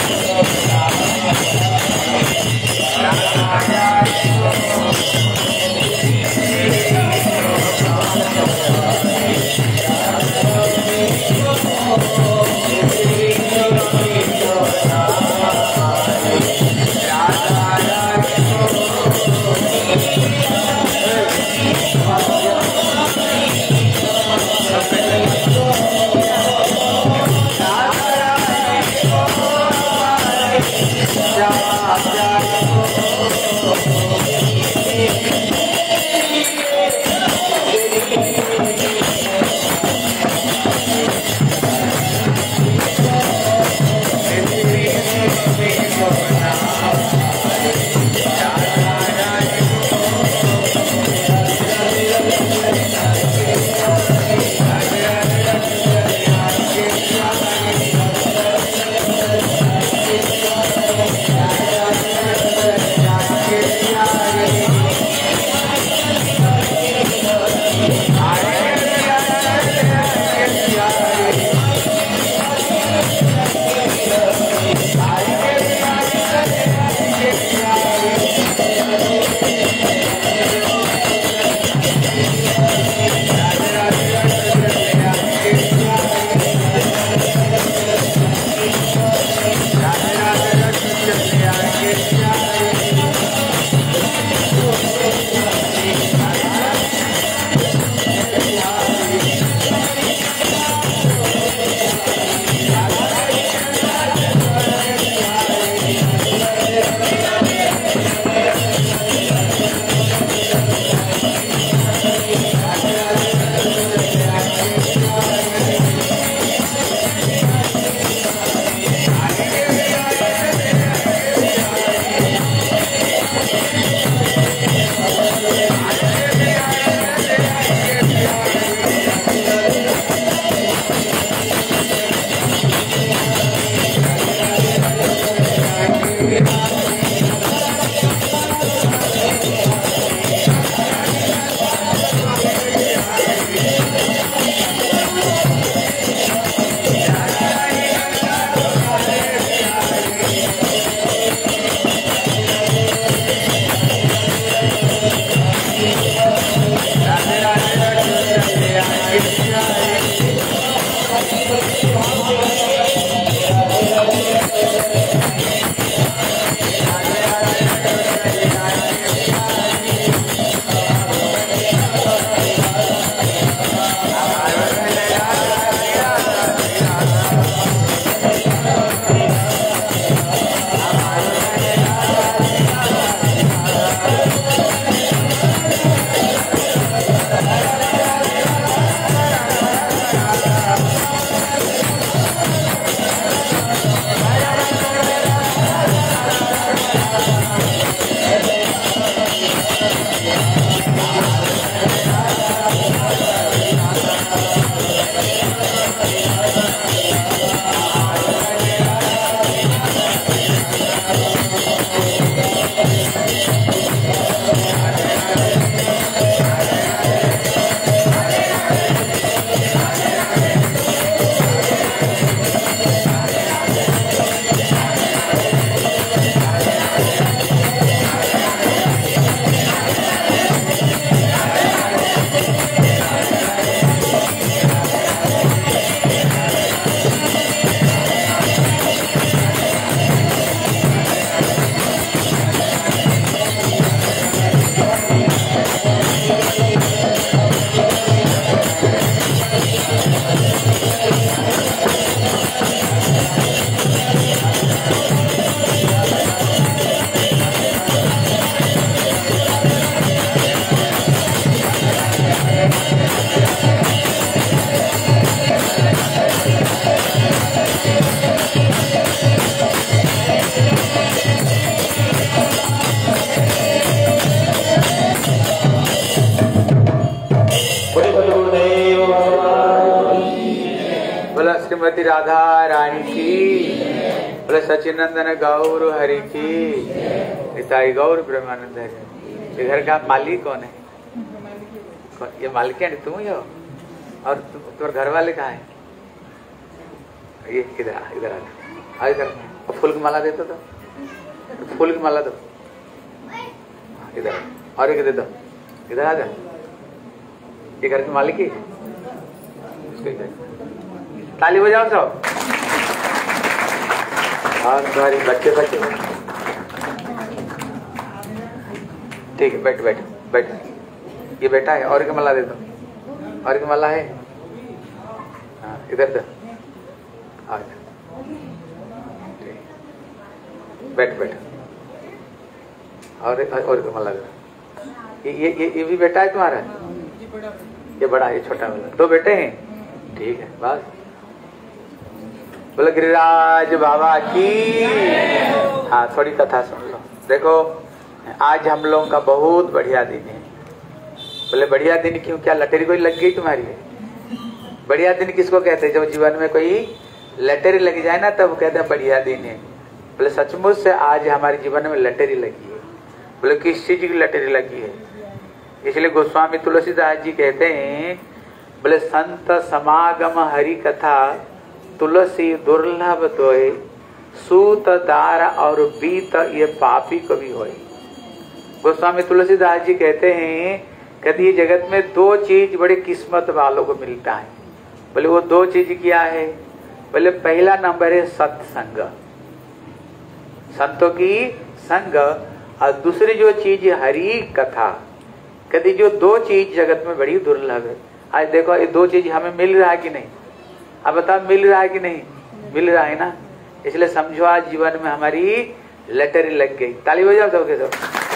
श्रीमती राधा रानी की, बोले सचिनंदन गौर हरि की, निताई गौर ब्रह्मानंद हरि। घर का मालिक कौन है? ये मालिक है तुम ही हो? और तुम्हारे घर वाले कहाँ हैं? ये इधर आ, इधर आ, इधर फूल की माला देते तो फूल की माला दो, इधर और एक दे दो, इधर आ जा। ये घर की मालिक ही ताली बजाओ सब। और तुम्हारी बच्चे बच्चे ठीक है, बैठ बैठ बैठ। ये बेटा है, और एक माला दे दो, और एक माला है। हाँ इधर दो, बैठ बैठ। और एक माला दे। ये भी बेटा है तुम्हारा? ये बड़ा है, छोटा वाला। दो बेटे हैं, ठीक है बस। बोलो गिरिराज बाबा की। हाँ थोड़ी कथा सुन लो। देखो आज हम लोगों का बहुत बढ़िया दिन है। बोले बढ़िया दिन क्यों, क्या लटरी कोई लग गई तुम्हारी? बढ़िया दिन किसको कहते हैं? जब जीवन में कोई लटरी लग जाए ना तब कहते हैं बढ़िया दिन है। बोले सचमुच से आज हमारे जीवन में लटरी लगी है। बोले किस चीज की लटरी लगी है? इसलिए गोस्वामी तुलसीदास जी कहते हैं, बोले संत समागम हरि कथा तुलसी दुर्लभ दोए, सूत दार और बीत ये पापी कभी होए। गोस्वामी तुलसीदास जी कहते हैं, कहते ये जगत में दो चीज बड़ी किस्मत वालों को मिलता है। बोले वो दो चीज क्या है? बोले पहला नंबर है सत्संग, संतों की संग, और दूसरी जो चीज हरि कथा। कहती जो दो चीज जगत में बड़ी दुर्लभ है। आज देखो ये दो चीज हमें मिल रहा है कि नहीं? अब बताओ मिल रहा है कि नहीं? मिल रहा है ना। इसलिए समझो आज जीवन में हमारी लटरी लग गई। ताली बजाओ सबके सब।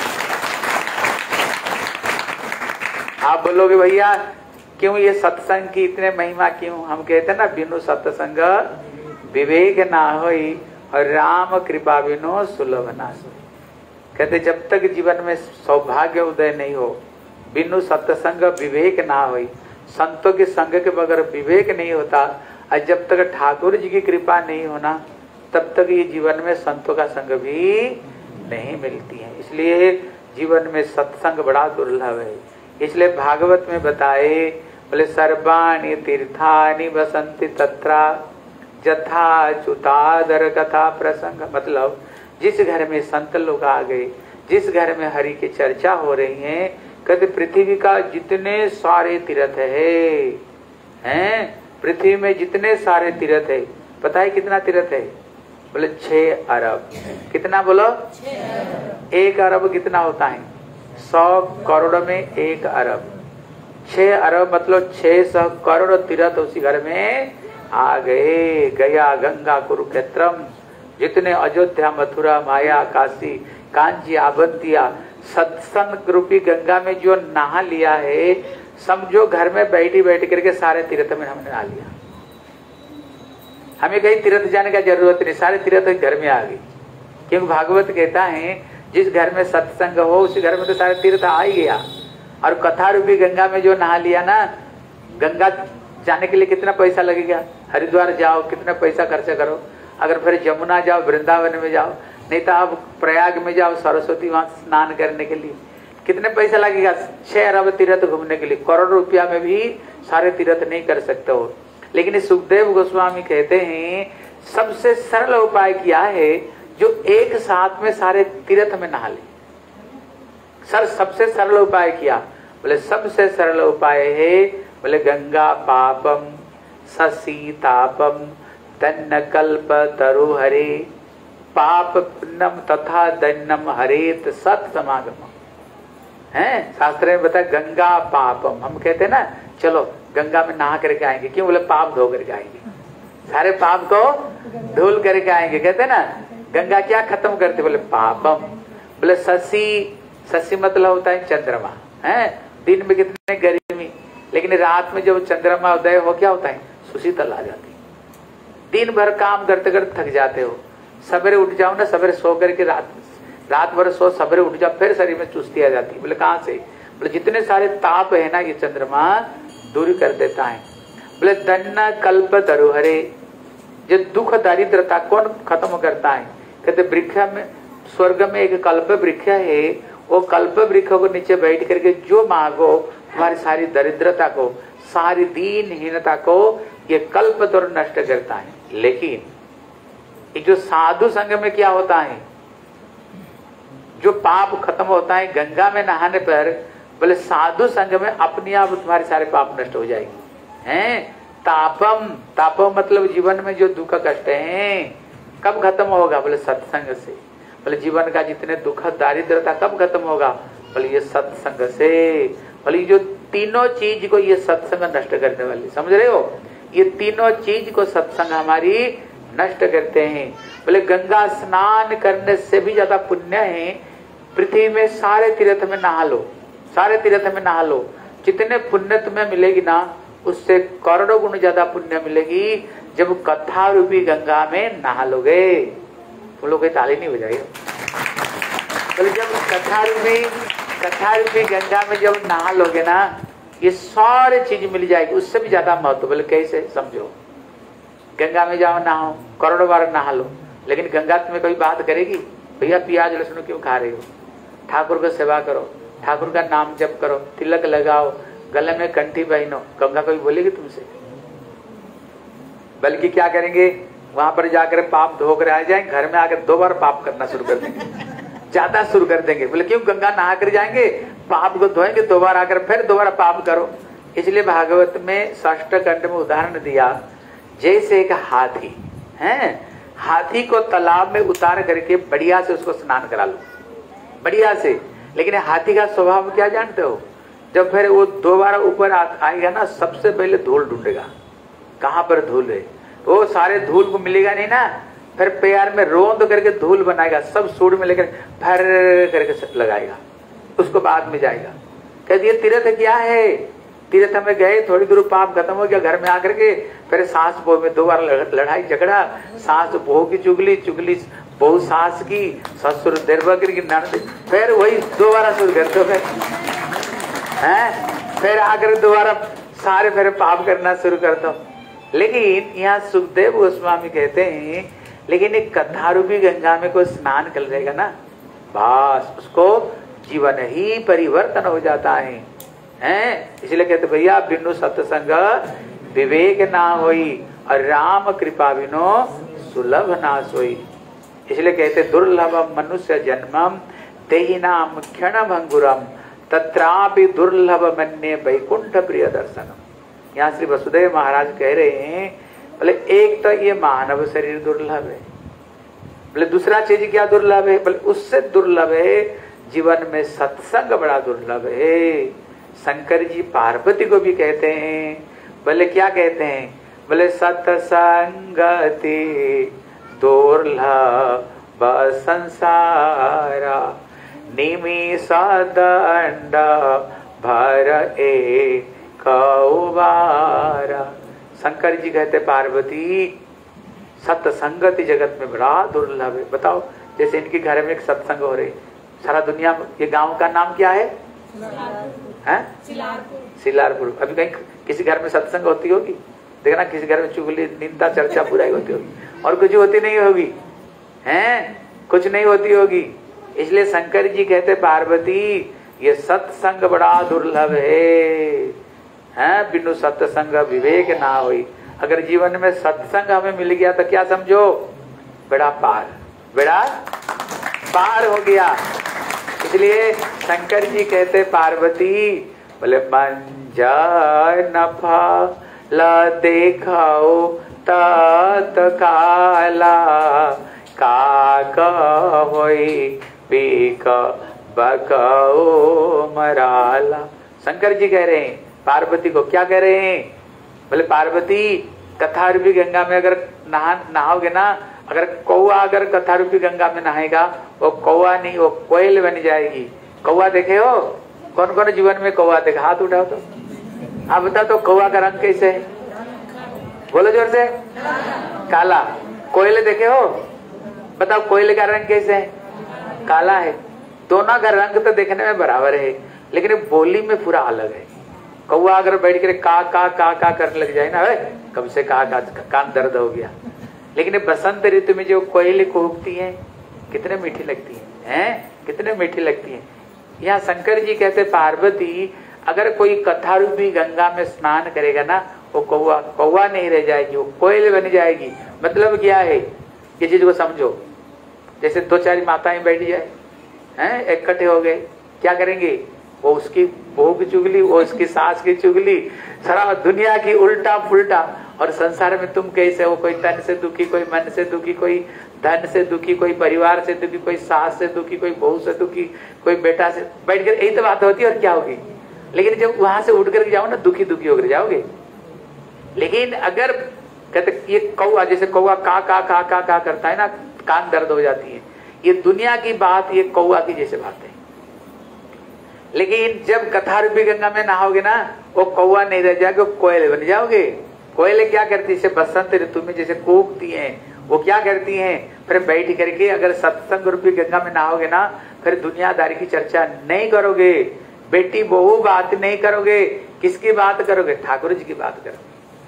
आप बोलोगे भैया क्यों ये सत्संग की इतने महिमा क्यों? हम कहते हैं ना बिनु सत्संग विवेक ना होई और राम कृपा बिनु सुलभ ना सोई। कहते जब तक जीवन में सौभाग्य उदय नहीं हो, बिनु सत्संग विवेक ना होई, संतों के संग के बगैर विवेक नहीं होता, और जब तक ठाकुर जी की कृपा नहीं होना तब तक ये जीवन में संतों का संग भी नहीं मिलती है। इसलिए जीवन में सत्संग बड़ा दुर्लभ है। इसलिए भागवत में बताए, बोले सर्वाणि तीर्थानि वसंति तत्रा जथा च्युतादर कथा प्रसंग। मतलब जिस घर में संत लोग आ गए, जिस घर में हरि की चर्चा हो रही है, कहते पृथ्वी का जितने सारे तीर्थ हैं, पृथ्वी में जितने सारे तीर्थ है, पता है कितना तीर्थ है? बोले 6 अरब। कितना बोलो? 1 अरब कितना होता है? 100 करोड़ में 1 अरब। 6 अरब मतलब 600 करोड़ तीर्थ उसी घर में आ गए। गया गंगा कुरुक्षेत्रम, जितने अयोध्या मथुरा माया काशी कांची आवंतिया, सत्संग रूपी गंगा में जो नहा लिया है, समझो घर में बैठी बैठ करके सारे तीर्थ में हमने नहा लिया। हमें कहीं तीर्थ जाने का जरूरत नहीं, सारे तीर्थ घर में आ गई। क्योंकि भागवत कहता है जिस घर में सत्संग हो उसी घर में तो सारे तीर्थ आ ही गया। और कथा रूपी गंगा में जो नहा लिया ना, गंगा जाने के लिए कितना पैसा लगेगा? हरिद्वार जाओ कितना पैसा खर्चा करो, अगर फिर जमुना जाओ, वृंदावन में जाओ, नहीं तो आप प्रयाग में जाओ, सरस्वती वहां स्नान करने के लिए कितने पैसा लगेगा? 6 अरब तीर्थ घूमने के लिए करोड़ रुपया में भी सारे तीर्थ नहीं कर सकते हो। लेकिन सुखदेव गोस्वामी कहते हैं सबसे सरल उपाय क्या है? जो एक साथ में सारे तीर्थ में नहा ले। सबसे सरल उपाय क्या? बोले सबसे सरल उपाय है, बोले गंगा पापम ससीतापम दन्न कल्प तरु हरे पाप पुण्यम तथा दन्नम हरेत सत समागम है। शास्त्र में बताया गंगा पापम। हम कहते हैं ना चलो गंगा में नहा करके आएंगे, क्यों? बोले पाप धो करके आएंगे, सारे पाप को धुल करके आएंगे। कहते हैं ना गंगा क्या खत्म करते? बोले पापम। बोले शशि मतलब होता है चंद्रमा है। दिन में कितने गर्मी, लेकिन रात में जब चंद्रमा उदय हो क्या होता है? सुशीतल आ जाती। दिन भर काम करते करते थक जाते हो, सवेरे उठ जाओ ना, सवेरे सो करके रात भर सो, सवेरे उठ जाओ, फिर शरीर में चुस्ती आ जाती है। बोले कहाँ से? बोले जितने सारे ताप है ना ये चंद्रमा दूरी कर देता है। बोले दन्ना कल्प तरुहरे, जो दुख दारिद्रता कौन खत्म करता है? कहते वृक्ष में, स्वर्ग में एक कल्प वृक्ष है, वो कल्प वृक्ष को नीचे बैठ करके जो मांगो तुम्हारी सारी दरिद्रता को, सारी दीनहीनता को ये कल्प तोड़ नष्ट करता है। लेकिन ये जो साधु संग में क्या होता है, जो पाप खत्म होता है गंगा में नहाने पर, बोले साधु संग में अपने आप तुम्हारे सारे पाप नष्ट हो जाएगी। हैं तापम, तापम मतलब जीवन में जो दुख कष्ट हैं कब खत्म होगा, बोले सत्संग से। बोले जीवन का जितने दुख दारिद्रता कब खत्म होगा, बोले ये सत्संग से। बोले जो तीनों चीज को ये सत्संग नष्ट करने वाली, समझ रहे हो, ये तीनों चीज को सत्संग हमारी नष्ट करते हैं। बोले गंगा स्नान करने से भी ज्यादा पुण्य है पृथ्वी में सारे तीर्थ में नहा लो, सारे तीर्थ में नहा लो, जितने पुण्य तुम्हें मिलेगी ना उससे करोड़ों गुण ज्यादा पुण्य मिलेगी जब कथा रूपी गंगा में नहा लोगे। तुम लोग ताली नहीं बजाइए। बोले जब कथा रूपी गंगा में जब नहा लोगे ना ये सारी चीज मिल जाएगी, उससे भी ज्यादा महत्व। बोले कैसे, समझो, गंगा में जाओ नहाओ, करोड़ों बार नहा लो, लेकिन गंगा तुम्हें कोई बात करेगी, भैया प्याज लहसुन क्यों खा रहे हो, ठाकुर का सेवा करो, ठाकुर का नाम जप करो, तिलक लगाओ, गले में कंठी पहनो, गंगा कोई बोलेगी तुमसे? बल्कि क्या करेंगे, वहां पर जाकर पाप धोकर आ जाएंगे, घर में आकर 2 बार पाप करना शुरू कर देंगे, ज्यादा शुरू कर देंगे। बोले क्यों, गंगा नहा कर जाएंगे, पाप को धोएंगे, 2 बार आकर फिर 2 बार पाप करो। इसलिए भागवत में षष्ठ कंठ में उदाहरण दिया, जैसे एक हाथी है, हाथी को तालाब में उतार करके बढ़िया से उसको स्नान करा लो, बढ़िया से। लेकिन हाथी का स्वभाव क्या जानते हो, जब फिर वो 2 बार ऊपर आएगा ना, सबसे पहले धूल ढूंढेगा, कहाँ पर धूल है, वो सारे धूल को मिलेगा नहीं ना, फिर पैर में रोंद करके धूल बनाएगा, सब सूढ़ में लेकर फर करके लगाएगा, उसको बाद में जाएगा। कह दिए तीर्थ क्या है, तीर्थ में गए, थोड़ी दूर पाप खत्म हो गया, घर में आकर के फिर सास बहू में 2 बार लड़ाई झगड़ा, सास बहू की चुगली, चुगली बहू सास की, ससुर देरबकर की ननद, फिर वही 2 बार शुरू करते हो, फिर आकर दोबारा सारे फिर पाप करना शुरू करता हूँ। लेकिन यहाँ सुखदेव गोस्वामी कहते हैं, लेकिन एक कथा रूपी गंगा में कोई स्नान कर लेगा ना, बस उसको जीवन ही परिवर्तन हो जाता है, हैं? इसलिए कहते भैया बिनु सत्संग विवेक ना होई और राम कृपा बिनो सुलभ ना सोई। इसलिए कहते दुर्लभ मनुष्य जन्मम तेहि नाम क्षण भंगुरम तत्रापि दुर्लभ मन्ये वैकुंठ प्रिय दर्शनम। यहाँ श्री वसुदेव महाराज कह रहे हैं, बोले एक तो ये मानव शरीर दुर्लभ है, बोले दूसरा चीज क्या दुर्लभ है, बोले उससे दुर्लभ है जीवन में सत्संग बड़ा दुर्लभ है। शंकर जी पार्वती को भी कहते हैं, बोले क्या कहते हैं, बोले सत्संगति दुर्लभ संसारा निमिष दंड भर एक कौबारा। शंकर जी कहते पार्वती सत्संगति जगत में बड़ा दुर्लभ है। बताओ, जैसे इनके घर में एक सत्संग हो रहे, सारा दुनिया, ये गांव का नाम क्या है, सिलारपुर। अभी कहीं किसी घर में सत्संग होती होगी, देखना किसी घर में चुगली निंदा चर्चा बुराई होती होगी, और कुछ होती नहीं होगी, हैं, कुछ नहीं होती होगी। इसलिए शंकर जी कहते पार्वती ये सत्संग बड़ा दुर्लभ है, बिनु सत्संग विवेक ना होई। अगर जीवन में सत्संग हमें मिल गया तो क्या समझो, बेड़ा पार, बेड़ा पार हो गया। इसलिए शंकर जी कहते पार्वती, बोले मंजन फल देखाओ तत्काला काक होई पीक बकाओ मराला। शंकर जी कह रहे हैं पार्वती को, क्या कह रहे हैं, बोले पार्वती कथा रूपी गंगा में अगर नहाओगे ना, अगर कौआ अगर कथा रूपी गंगा में नहाएगा, वो कौआ नहीं, वो कोयल बन जाएगी। कौआ देखे हो, कौन कौन जीवन में कौआ देखा, हाथ उठाओ तो आप बता, तो कौआ का रंग कैसे है, बोलो जोर से, काला। कोयले देखे हो, बताओ कोयले का रंग कैसे है, काला है। दोनों का रंग तो देखने में बराबर है, लेकिन बोली में पूरा अलग है। कौआ अगर बैठ कर का करने लग जाए ना, कब से का कान दर्द हो गया। लेकिन बसंत ऋतु में जो कोयले कूकती हैं कितने मीठी लगती हैं, कितने मीठी लगती हैं। यहाँ शंकर जी कहते पार्वती अगर कोई कथा रूपी गंगा में स्नान करेगा ना, वो कौआ नहीं रह जाएगी, वो कोयल बन जाएगी। मतलब क्या है, ये चीज को समझो। जैसे दो चार माताएं बैठ जाए हैं, इकट्ठे हो गए, क्या करेंगे? वो उसकी बहू की चुगली, वो उसकी सास की चुगली, सारा दुनिया की उल्टा पुल्टा। और संसार में तुम कैसे हो? कोई तन से दुखी, कोई मन से दुखी, कोई धन से दुखी, कोई परिवार से दुखी, कोई सास से दुखी, कोई बहू से दुखी, कोई बेटा से। बैठ कर यही तो बात होती है, और क्या होगी? लेकिन जब वहां से उठ कर जाओ ना, दुखी दुखी होकर जाओगे। लेकिन अगर कहते ये कौआ, जैसे कौआ का करता है ना, कान दर्द हो जाती है, ये दुनिया की बात, ये कौआ की जैसे बात है। लेकिन जब कथा रूपी गंगा में नहाओगे ना, वो कौआ नहीं रह जाओगे, वो कोयले बन जाओगे। कोयले क्या करती है? बसंत ऋतु में जैसे कूकती हैं, वो क्या करती हैं? फिर बैठ करके अगर सत्संग रूपी गंगा में नहाओगे ना, फिर दुनियादारी की चर्चा नहीं करोगे, बेटी बहू बात नहीं करोगे। किसकी बात करोगे? ठाकुर जी की बात करोगे,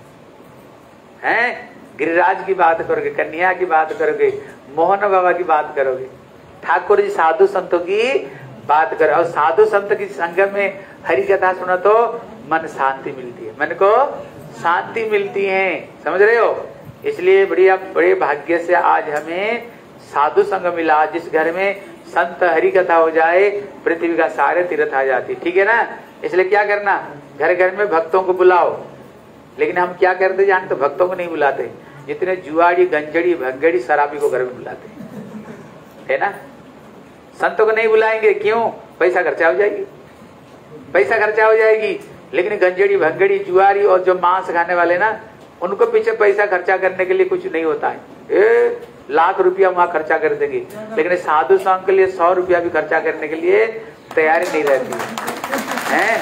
हैं? गिरिराज की बात करोगे, कन्हैया की बात करोगे, मोहन बाबा की बात करोगे, ठाकुर जी साधु संतों की बात करो। और साधु संत की संगत में हरि कथा सुनो तो मन शांति मिलती है, मन को शांति मिलती है, समझ रहे हो? इसलिए बड़े भाग्य से आज हमें साधु संग मिला। जिस घर में संत हरि कथा हो जाए, पृथ्वी का सारे तीर्थ आ जाती, ठीक है ना? इसलिए क्या करना? घर घर में भक्तों को बुलाओ। लेकिन हम क्या करते जानते? भक्तों को नहीं बुलाते, जितने जुआड़ी, गंजड़ी, भंगड़ी, शराबी को घर में बुलाते, है ना? संतों को नहीं बुलाएंगे, क्यों? पैसा खर्चा हो जाएगी, पैसा खर्चा हो जाएगी। लेकिन गंजड़ी, भंगड़ी, जुआरी और जो मांस खाने वाले ना, उनको पीछे पैसा खर्चा करने के लिए कुछ नहीं होता है। लाख रुपया वहां खर्चा कर देंगे, लेकिन साधु संघ के लिए 100 रुपया भी खर्चा करने के लिए तैयारी नहीं रहती है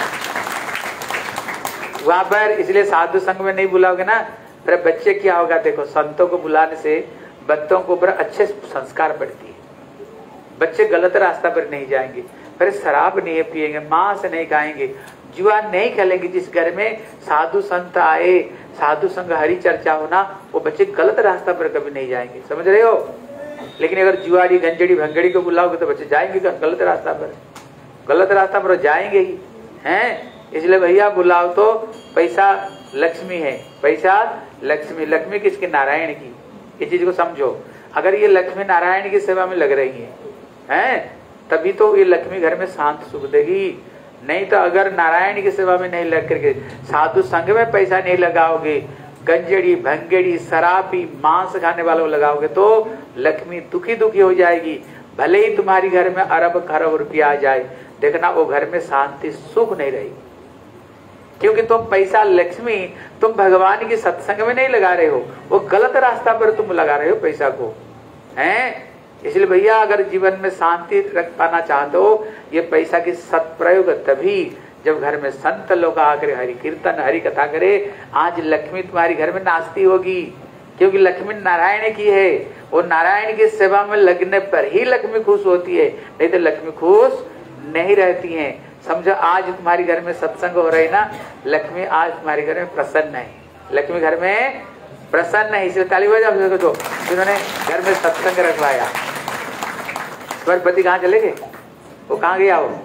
वहां पर। इसलिए साधु संघ में नहीं बुलाओगे ना, फिर बच्चे क्या होगा? देखो, संतों को बुलाने से बच्चों को ऊपर अच्छे संस्कार पड़ती है, बच्चे गलत रास्ता पर नहीं जाएंगे, फिर शराब नहीं पिएंगे, मांस नहीं खाएंगे, जुआ नहीं खेलेंगे। जिस घर में साधु संत आए, साधु संग हरि चर्चा होना, वो बच्चे गलत रास्ता पर कभी नहीं जाएंगे, समझ रहे हो? लेकिन अगर जुआरी, गंजड़ी, भंगड़ी को बुलाओगे तो बच्चे जाएंगे गलत रास्ता पर, गलत रास्ता पर जाएंगे ही, हैं? इसलिए भैया बुलाओ तो पैसा लक्ष्मी है, पैसा लक्ष्मी। लक्ष्मी किसकी? नारायण की। इस चीज को समझो। अगर ये लक्ष्मी नारायण की सेवा में लग रही है, हैं? तभी तो ये लक्ष्मी घर में शांत सुख देगी। नहीं तो अगर नारायण की सेवा में नहीं लग करके, साधु संघ में पैसा नहीं लगाओगे, गंजड़ी, भंगेड़ी, शराबी, मांस खाने वालों लगाओगे, तो लक्ष्मी दुखी दुखी हो जाएगी। भले ही तुम्हारी घर में अरब खरब रुपया आ जाए, देखना वो घर में शांति सुख नहीं रहेगी, क्योंकि तुम पैसा लक्ष्मी, तुम भगवान की सत्संग में नहीं लगा रहे हो, वो गलत रास्ता पर तुम लगा रहे हो पैसा को, हैं? इसलिए भैया अगर जीवन में शांति रख पाना चाहते हो, ये पैसा की सत्प्रयोग तभी जब घर में संत लोग आकर हरि कीर्तन, हरि कथा करे। आज लक्ष्मी तुम्हारी घर में नाचती होगी, क्योंकि लक्ष्मी नारायण की है। वो नारायण की सेवा में लगने पर ही लक्ष्मी खुश होती है, नहीं तो लक्ष्मी खुश नहीं रहती है। समझो, आज तुम्हारी घर में सत्संग हो रही ना, लक्ष्मी आज तुम्हारे घर में प्रसन्न है, लक्ष्मी घर में प्रसन्न है। इसलिए ताली बजाओ दो जिन्होंने घर में सत्संग रखवाया। तुम्हारे पति कहाँ चले गए? वो कहाँ गया? वो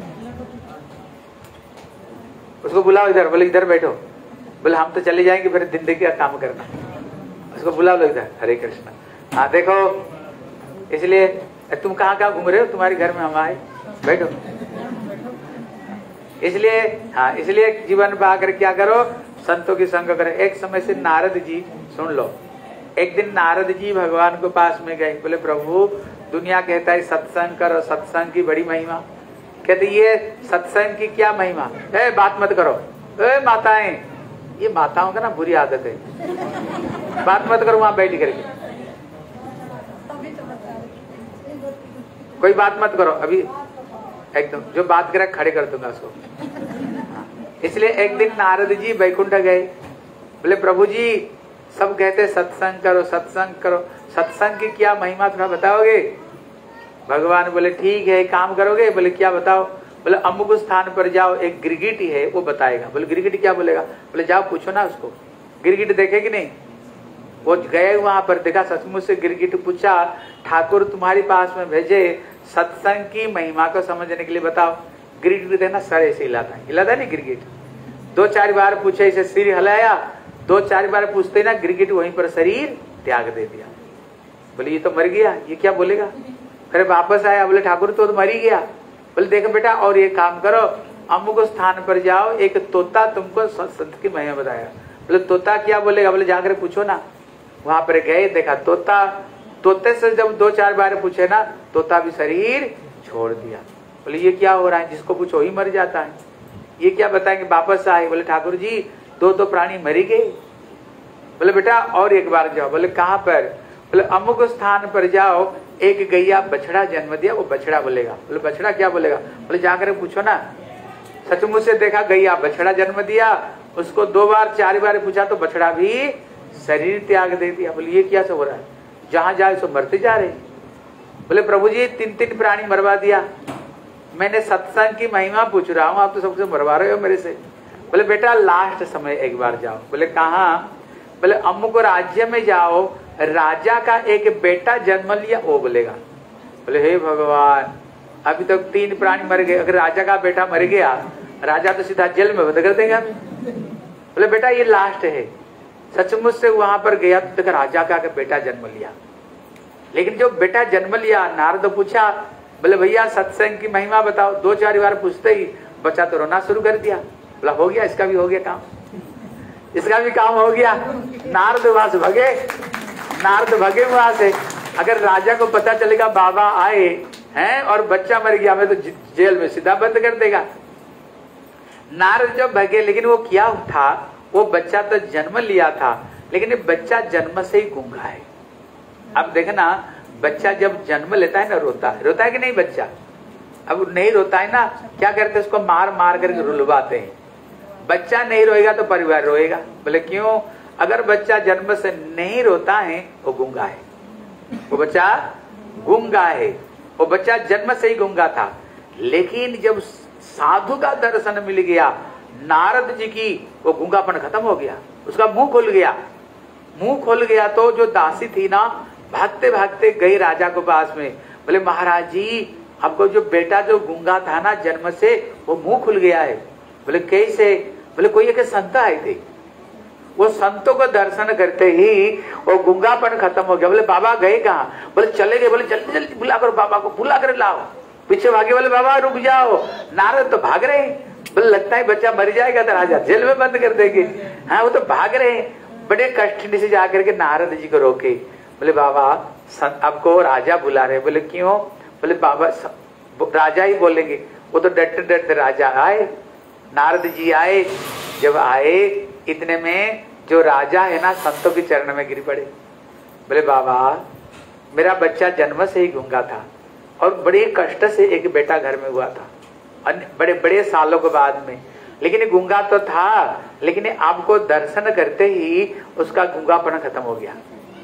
उसको बुलाओ इधर, बोले इधर बैठो। बोले हम तो चले जाएंगे, फिर जिंदगी का काम करना। उसको बुलाओ लो इधर। हरे कृष्ण। हाँ देखो, इसलिए तुम कहाँ कहाँ घूम रहे हो? तुम्हारे घर में हम आए, बैठो। इसलिए हाँ, इसलिए जीवन में आकर क्या करो? संतों की संग करो। एक समय से नारद जी, सुन लो, एक दिन नारद जी भगवान के पास में गए। बोले प्रभु, दुनिया कहता है सत्संग करो, सत्संग की बड़ी महिमा। कहते ये सत्संग की क्या महिमा? बात मत करो। माताएं, ये माताओं का ना बुरी आदत है, बात मत करो वहां बैठ करके, कोई बात मत करो। अभी एकदम जो बात करे खड़े कर दूंगा उसको। इसलिए एक दिन नारद जी बैकुंठ गए। बोले प्रभु जी, सब कहते सत्संग करो, सत्संग करो, सत्संग की क्या महिमा थोड़ा बताओगे? भगवान बोले ठीक है, काम करोगे? बोले क्या बताओ? बोले अमुक स्थान पर जाओ, एक गिरगिट है वो बताएगा। बोले गिरगिट क्या बोलेगा? बोले जाओ पूछो ना उसको। गिरगिट देखे कि नहीं? वो गए वहां पर, देखा सचमुच से गिरगिट पूछा, ठाकुर तुम्हारे पास में भेजे सत्संग की महिमा को समझने के लिए बताओ। गिरगिट देना सर ऐसे हिलाता है, हिलाता नहीं गिरगिट। 2-4 बार पूछे, इसे सिर हिलाया, 2-4 बार पूछते ना, गिरगिट वहीं पर शरीर त्याग दे दिया। बोले ये तो मर गया, ये क्या बोलेगा। फिर वापस आया, बोले ठाकुर तो मर ही गया। बोले देखो बेटा और ये काम करो, अमुक स्थान पर जाओ, एक तोता तुमको संत की महिमा बताया। बोले तोता क्या बोलेगा। बोले जाकर पूछो ना। वहां पर गए, देखा तोता, तोते से जब 2-4 बार पूछे ना, तोता भी शरीर छोड़ दिया। बोले ये क्या हो रहा है, जिसको पूछो ही मर जाता है, ये क्या बताएंगे। वापस आए, बोले ठाकुर जी 2 प्राणी मरी गए। बोले बेटा और एक बार जाओ। बोले कहाँ पर। बोले अमुक स्थान पर जाओ, एक गैया बछड़ा जन्म दिया, वो बछड़ा बोलेगा। बोले बछड़ा क्या बोलेगा। बोले जाकर पूछो ना। सचमुच से देखा गैया बछड़ा जन्म दिया, उसको 2-4 बार पूछा तो बछड़ा भी शरीर त्याग दे दिया। बोले ये क्या सब हो रहा है, जहां जाए सो मरते जा रहे। बोले प्रभु जी 3 प्राणी मरवा दिया, मैंने सत्संग की महिमा पूछ रहा हूँ, आप तो सबसे मरवा रहे हो मेरे से। बोले बेटा लास्ट समय एक बार जाओ। बोले कहाँ। बोले अमुक राज्य में जाओ, राजा का एक बेटा जन्म लिया, वो बोलेगा। बोले हे भगवान अभी तक 3 प्राणी मर गए, अगर राजा का बेटा मर गया, राजा तो सीधा जेल में बंद कर देगा। बोले बेटा ये लास्ट है। सचमुच से वहां पर गया तो देखा राजा का बेटा जन्म लिया, लेकिन जो बेटा जन्म लिया, नारद पूछा, बोले भैया सत्संग की महिमा बताओ। 2-4 बार पूछते ही बच्चा तो रोना शुरू कर दिया। बोला हो गया, इसका भी हो गया काम, इसका भी काम हो गया। नारद वहां से भगे, नारद भगे वहां से। अगर राजा को पता चलेगा बाबा आए हैं और बच्चा मर गया, हमें तो जेल में सीधा बंद कर देगा। नारद जब भगे, लेकिन वो क्या था, वो बच्चा तो जन्म लिया था, लेकिन बच्चा जन्म से ही गूंगा है। अब देखना बच्चा जब जन्म लेता है ना, रोता है कि नहीं बच्चा। अब नहीं रोता है ना, क्या करते हैं, उसको मार मार करके रुलवाते हैं। बच्चा नहीं रोएगा तो परिवार रोएगा। बोले क्यों। अगर बच्चा जन्म से नहीं रोता है वो गूंगा है, वो बच्चा गूंगा है, वो बच्चा जन्म से ही गूंगा था। लेकिन जब साधु का दर्शन मिल गया, नारद जी की, वो गूंगापन खत्म हो गया, उसका मुंह खुल गया। मुंह खुल गया तो जो दासी थी ना, भागते भागते गई राजा के पास में। बोले महाराज जी आपको जो बेटा जो गूंगा था ना जन्म से, वो मुंह खुल गया है। बोले कैसे। बोले कोई एक संत आए थे, वो संतों को दर्शन करते ही वो गूंगापन खत्म हो गया। बोले बाबा गए कहाँ। बोले चले गए। बोले जल्दी जल्दी बुला कर, बाबा को बुला कर लाओ। पीछे भागे, बोले बाबा रुक जाओ। नारद तो भाग रहे। बोले लगता है बच्चा मर जाएगा तो राजा जेल में बंद कर देंगे। हाँ वो तो भाग रहे। बड़े कष्ट से जाकर के नारद जी को रोके। बोले बाबा आपको राजा बुला रहे। बोले क्यों। बोले बाबा राजा ही बोलेंगे। वो तो डरते डरते राजा आए, नारद जी आए। जब आए इतने में जो राजा है ना, संतों के चरण में गिर पड़े। बोले बाबा मेरा बच्चा जन्म से ही गूंगा था और बड़े कष्ट से एक बेटा घर में हुआ था, बड़े बड़े सालों के बाद में, लेकिन गूंगा तो था, लेकिन आपको दर्शन करते ही उसका गूंगापन खत्म हो गया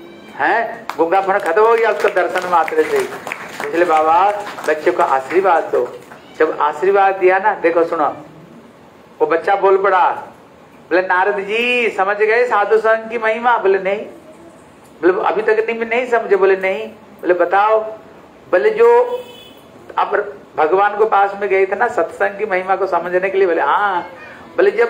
है। गूंगापन खत्म हो गया उसका दर्शन मात्र से। इसलिए बाबा बच्चे को आशीर्वाद दो। जब आशीर्वाद दिया ना, देखो सुनो, वो बच्चा बोल पड़ा। बोले नारद जी समझ गए साधु संघ की महिमा। बोले नहीं। बोले अभी तक नहीं समझे। बोले नहीं। बोले बताओ। बोले जो आप भगवान को पास में गए थे ना सत्संग की महिमा को समझने के लिए। बोले हाँ। बोले जब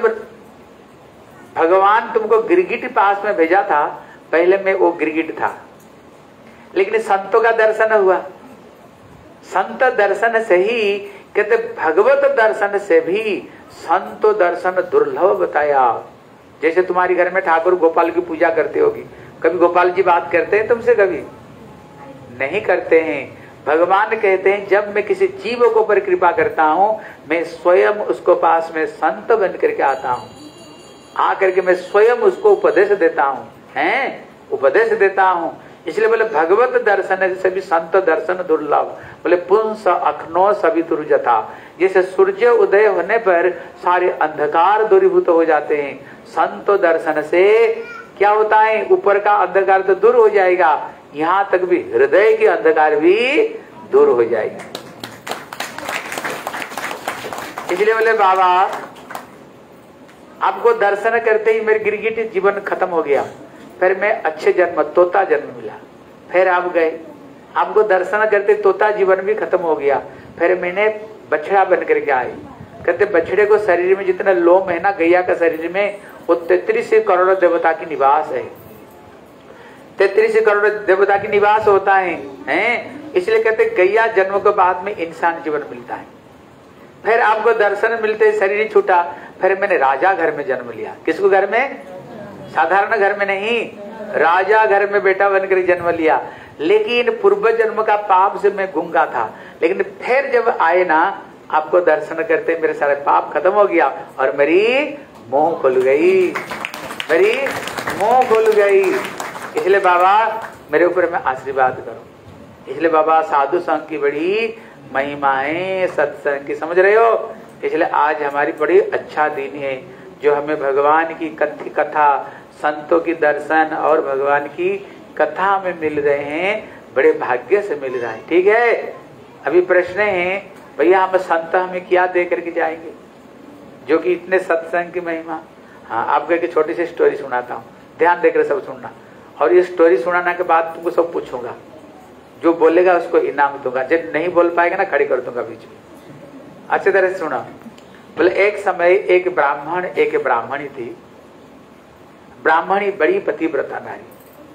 भगवान तुमको गिरगिट पास में भेजा था, पहले में वो गिरगिट था, लेकिन संतों का दर्शन हुआ। संत दर्शन से ही, कहते भगवत दर्शन से भी संत दर्शन दुर्लभ बताया। जैसे तुम्हारी घर में ठाकुर गोपाल की पूजा करते होगी, कभी गोपाल जी बात करते हैं तुमसे? कभी नहीं करते हैं। भगवान कहते हैं जब मैं किसी जीव को ऊपर कृपा करता हूं, मैं स्वयं उसको पास में संत बन करके आता हूं, आकर के मैं स्वयं उसको उपदेश देता हूं, हैं उपदेश देता हूं। इसलिए बोले भगवत दर्शन से भी संत दर्शन दुर्लभ। बोले पुंस अखनो सभी तुरजता, जैसे सूर्य उदय होने पर सारे अंधकार दूरीभूत हो जाते हैं, संत दर्शन से क्या होता है, ऊपर का अंधकार तो दूर हो जाएगा, यहाँ तक भी हृदय के अंधकार भी दूर हो जाएगा। इसलिए बोले बाबा आपको दर्शन करते ही मेरे गिरगिट जीवन खत्म हो गया, फिर मैं अच्छे जन्म तोता जन्म मिला, फिर आप गए, आपको दर्शन करते तोता जीवन भी खत्म हो गया, फिर मैंने बछड़ा बन करके आए। कहते बछड़े को शरीर में जितना लोम है ना गैया का शरीर में, वो 33 करोड़ देवता की निवास है। 33 करोड़ देवता की निवास होता है, हैं? इसलिए कहते गैया जन्म के बाद में इंसान जीवन मिलता है। फिर आपको दर्शन मिलते शरीर छूटा, फिर मैंने राजा घर में जन्म लिया। किसको घर में? साधारण घर में नहीं, राजा घर में बेटा बनकर जन्म लिया। लेकिन पूर्व जन्म का पाप से मैं गूंगा था, लेकिन फिर जब आए ना आपको दर्शन करते मेरे सारे पाप खत्म हो गया और मेरी मुंह खुल गई, मेरी मुंह खुल गई। इसलिए बाबा मेरे ऊपर में आशीर्वाद करो। इसलिए बाबा साधु संघ की बड़ी महिमा है, सत्संग की, समझ रहे हो? इसलिए आज हमारी बड़ी अच्छा दिन है जो हमें भगवान की कथा, संतों की दर्शन और भगवान की कथा में मिल रहे हैं, बड़े भाग्य से मिल रहा है। ठीक है, अभी प्रश्न है भैया हम संत हमें क्या दे करके जाएंगे जो कि इतने सत्संग की महिमा। हाँ, आपको एक छोटी सी स्टोरी सुनाता हूँ, ध्यान देकर सब सुनना। और ये स्टोरी सुनाने के बाद तुमको सब पूछूंगा, जो बोलेगा उसको इनाम दूंगा, जब नहीं बोल पाएगा ना खड़ी कर दूंगा बीच में। अच्छी तरह से सुना। बोले एक समय एक ब्राह्मण एक ब्राह्मणी थी। ब्राह्मणी बड़ी पतिव्रता नारी,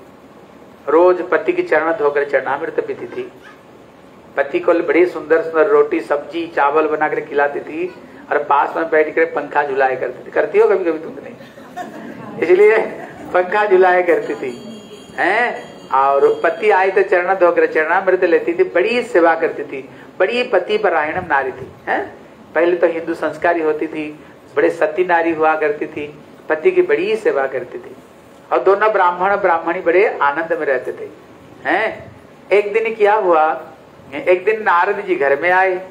रोज पति की चरण धोकर चरणामृत पीती थी। पति को बड़ी सुंदर सुंदर रोटी सब्जी चावल बनाकर खिलाती थी और पास में बैठ कर पंखा झुलाया करती थी। करती हो कभी कभी तुम नहीं? इसलिए पंखा झुलाया करती थी, हैं? और पति आए तो चरण धोकर चरणामृत लेती थी, बड़ी सेवा करती थी, बड़ी पति परायण नारी थी, हैं? पहले तो हिंदू संस्कारी होती थी, बड़े सती नारी हुआ करती थी, पति की बड़ी सेवा करती थी। और दोनों ब्राह्मण ब्राह्मणी बड़े आनंद में रहते थे, हैं? एक दिन क्या हुआ, एक दिन नारद जी घर में आए।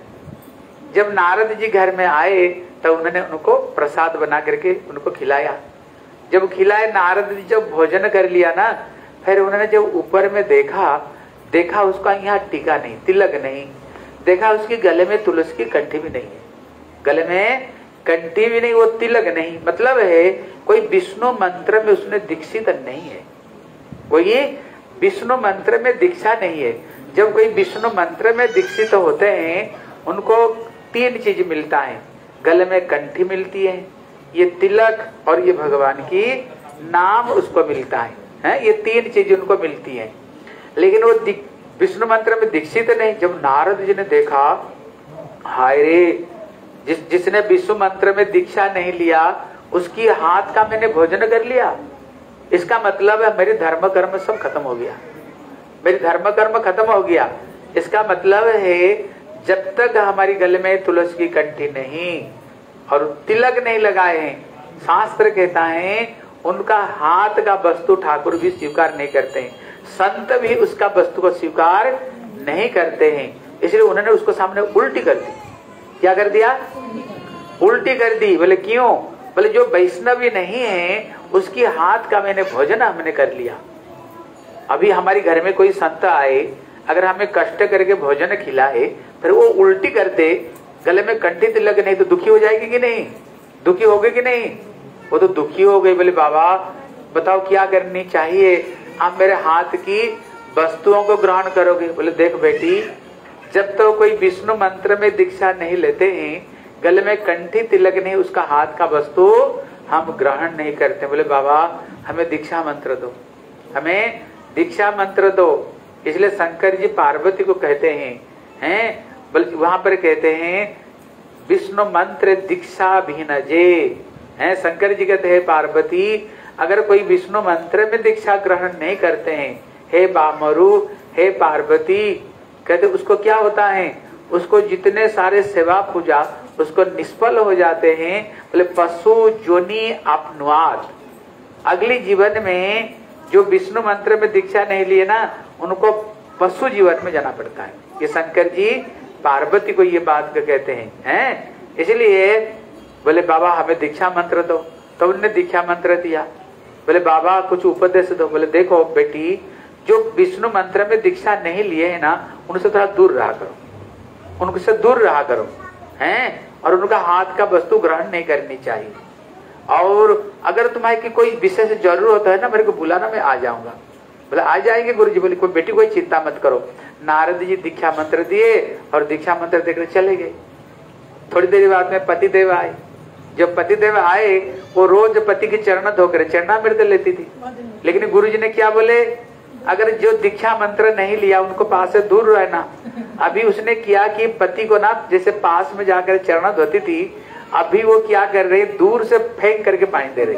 जब नारद जी घर में आए तो उन्होंने उनको प्रसाद बना करके उनको खिलाया। जब खिलाए नारद जी जब भोजन कर लिया ना, फिर उन्होंने जब ऊपर में देखा उसका यहाँ टीका नहीं, तिलक नहीं, देखा उसके गले में तुलसी की कंठी भी नहीं है, गले में कंठी भी नहीं, वो तिलक नहीं, मतलब है कोई विष्णु मंत्र में उसने दीक्षित नहीं है, कोई विष्णु मंत्र में दीक्षा नहीं है। जब कोई विष्णु मंत्र में दीक्षित होते हैं उनको 3 चीज मिलता है, गले में कंठी मिलती है, ये तिलक और ये भगवान की नाम उसको मिलता है, ये 3 चीज उनको मिलती है। लेकिन वो विष्णु मंत्र में दीक्षित नहीं। जब नारद जी ने देखा, हाय रे, जिसने विष्णु मंत्र में दीक्षा नहीं लिया उसकी हाथ का मैंने भोजन कर लिया, इसका मतलब है मेरे धर्म कर्म सब खत्म हो गया, मेरे धर्म कर्म खत्म हो गया। इसका मतलब है जब तक हमारी गले में तुलसी की कंठी नहीं और तिलक नहीं लगाए हैं, शास्त्र कहता है उनका हाथ का वस्तु ठाकुर भी स्वीकार नहीं करते हैं, संत भी उसका वस्तु को स्वीकार नहीं करते हैं। इसलिए उन्होंने उसको सामने उल्टी कर दी। क्या कर दिया? उल्टी कर दी। बोले क्यों? बोले जो वैष्णवी नहीं है उसकी हाथ का मैंने भोजन हमने कर लिया। अभी हमारे घर में कोई संत आए, अगर हमें कष्ट करके भोजन खिलाए फिर वो उल्टी करते, गले में कंठी तिलक नहीं, तो दुखी हो जाएगी कि नहीं? दुखी हो गई कि नहीं? वो तो दुखी हो गई। बोले बाबा बताओ क्या करनी चाहिए? आप मेरे हाथ की वस्तुओं को ग्रहण करोगे? बोले देख बेटी, जब तो कोई विष्णु मंत्र में दीक्षा नहीं लेते हैं, गले में कंठी तिलक नहीं, उसका हाथ का वस्तु हम ग्रहण नहीं करते। बोले बाबा हमें दीक्षा मंत्र दो, हमें दीक्षा मंत्र दो। इसलिए शंकर जी पार्वती को कहते हैं, बल्कि वहां पर कहते हैं विष्णु मंत्र दीक्षा भीनजे, हैं? शंकर जी कहते हैं पार्वती अगर कोई विष्णु मंत्र में दीक्षा ग्रहण नहीं करते हैं, हे बामरु, हे पार्वती, कहते उसको क्या होता है? उसको जितने सारे सेवा पूजा उसको निष्फल हो जाते हैं। बोले पशु जोनी अपनुआत, अगली जीवन में जो विष्णु मंत्र में दीक्षा नहीं लिए ना उनको पशु जीवन में जाना पड़ता है। ये शंकर जी पार्वती को ये बात कहते हैं, इसलिए बोले बाबा हमें दीक्षा मंत्र दो। तो उन्होंने दीक्षा मंत्र दिया। बोले बाबा कुछ उपदेश दो। बोले देखो बेटी, जो विष्णु मंत्र में दीक्षा नहीं लिए है ना उनसे थोड़ा दूर रहा करो, उनसे दूर रहा करो, हैं? और उनका हाथ का वस्तु ग्रहण नहीं करनी चाहिए। और अगर तुम्हारे की कोई विशेष जरूरत है ना मेरे को बुलाना, मैं आ जाऊंगा। बोले आ जाएंगे गुरुजी। बोले कोई बेटी कोई चिंता मत करो। नारद जी दीक्षा मंत्र दिए और दीक्षा मंत्र देकर चले गए। थोड़ी देर बाद में पतिदेव आए। जब पतिदेव आए वो रोज पति के चरण धोकर चरणामृत लेती थी, लेकिन गुरुजी ने क्या बोले? अगर जो दीक्षा मंत्र नहीं लिया उनको पास से दूर रहना। अभी उसने किया कि पति को ना जैसे पास में जाकर चरण धोती थी, अभी वो क्या कर रही, दूर से फेंक करके पानी दे रही।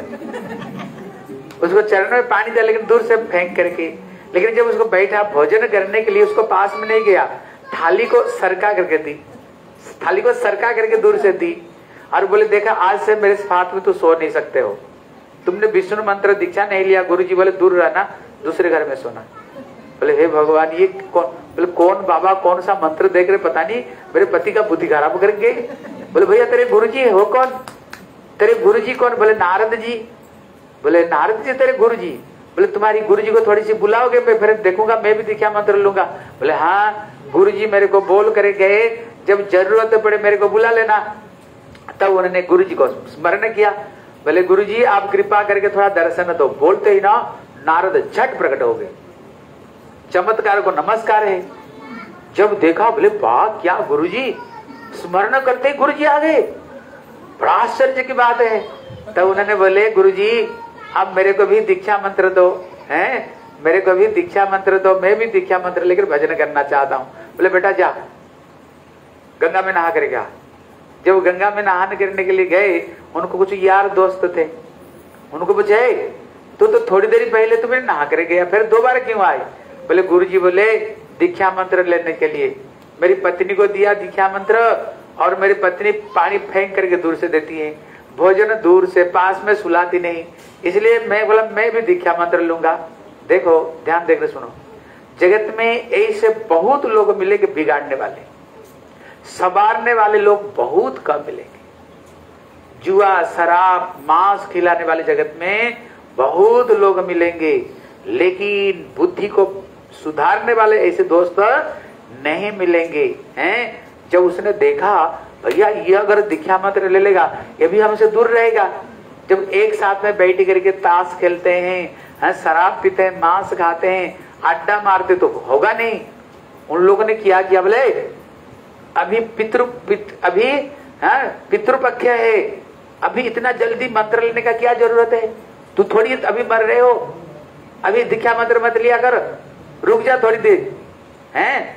उसको चरण में पानी दिया लेकिन दूर से फेंक करके। लेकिन जब उसको बैठा भोजन करने के लिए, उसको पास में नहीं गया, थाली को सरका करके दी, थाली को सरका करके दूर से दी और बोले देखा आज से मेरे साथ में तो सो नहीं सकते हो, तुमने विष्णु मंत्र दीक्षा नहीं लिया। गुरुजी बोले दूर रहना, दूसरे घर में सोना। बोले हे भगवान ये कौन, बोले कौन बाबा कौन सा मंत्र देख रहे, पता नहीं मेरे पति का बुद्धि खराब करके। बोले भैया तेरे गुरुजी हो कौन, तेरे गुरुजी कौन? बोले नारद जी। बोले नारद जी तेरे गुरुजी? बोले तुम्हारी गुरुजी को थोड़ी सी बुलाओगे, मैं फिर देखूंगा मैं भी दीक्षा मंत्र लूंगा। बोले हाँ गुरुजी मेरे को बोल करे गए जब जरूरत पड़े मेरे को बुला लेना। तब उन्होंने गुरुजी को स्मरण किया। बोले गुरुजी आप कृपा करके थोड़ा दर्शन दो। बोलते ही ना नारद झट प्रकट हो गए। चमत्कार को नमस्कार है। जब देखा बोले वाह क्या गुरुजी, स्मरण करते ही गुरुजी आ गए, बड़ा आश्चर्य की बात है। तब उन्होंने बोले गुरुजी अब मेरे को भी दीक्षा मंत्र दो, हैं मेरे को भी दीक्षा मंत्र दो, मैं भी दीक्षा मंत्र लेकर भजन करना चाहता हूँ। बोले बेटा जा गंगा में नहा कर गया। जब गंगा में नहाने करने के लिए गए, उनको कुछ यार दोस्त थे, उनको पूछे तो थोड़ी देर पहले तुम्हें नहा कर गया, फिर दोबारा क्यों आए? बोले गुरुजी बोले दीक्षा मंत्र लेने के लिए। मेरी पत्नी को दिया दीक्षा मंत्र और मेरी पत्नी पानी फेंक करके दूर से देती है, भोजन दूर से, पास में सुलाती नहीं, इसलिए मैं बोला मैं भी दीक्षा मंत्र लूंगा। देखो ध्यान देकर सुनो, जगत में ऐसे बहुत लोग मिलेंगे बिगाड़ने वाले, संवारने वाले लोग बहुत कम मिलेंगे। जुआ शराब मांस खिलाने वाले जगत में बहुत लोग मिलेंगे, लेकिन बुद्धि को सुधारने वाले ऐसे दोस्त नहीं मिलेंगे। हैं जब उसने देखा भैया ये अगर दीक्षा मंत्र ले लेगा ये भी हमसे दूर रहेगा। जब एक साथ में बैठ करके ताश खेलते हैं, शराब पीते हैं, मांस खाते हैं, अड्डा मारते तो होगा नहीं। उन लोगों ने क्या किया, बोले अभी पितृपक्ष है, अभी इतना जल्दी मंत्र लेने का क्या जरूरत है, तू थोड़ी अभी मर रहे हो, अभी दीक्षा मंत्र मत लिया कर, रुक जा थोड़ी देर। हैं